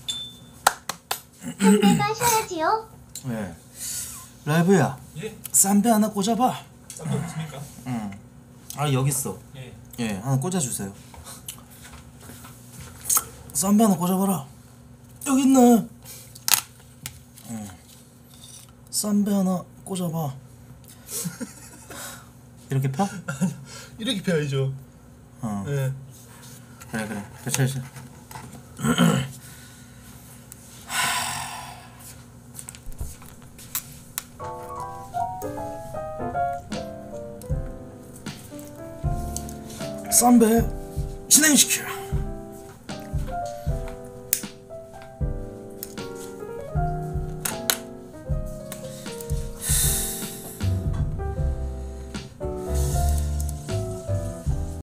담배 마셔야지요. 네. 라이브야. 예? 쌈배 하나 꽂아봐. 쌈배 없습니까? 여기 있어. 예. 예, 하나 꽂아주세요. 쌈배 하나 꽂아봐라. 여기 있네. 쌈배 하나 꽂아봐. 이렇게 펴? 이렇게 펴야죠. 예. 그래. 그치. 쌈배 진행시켜.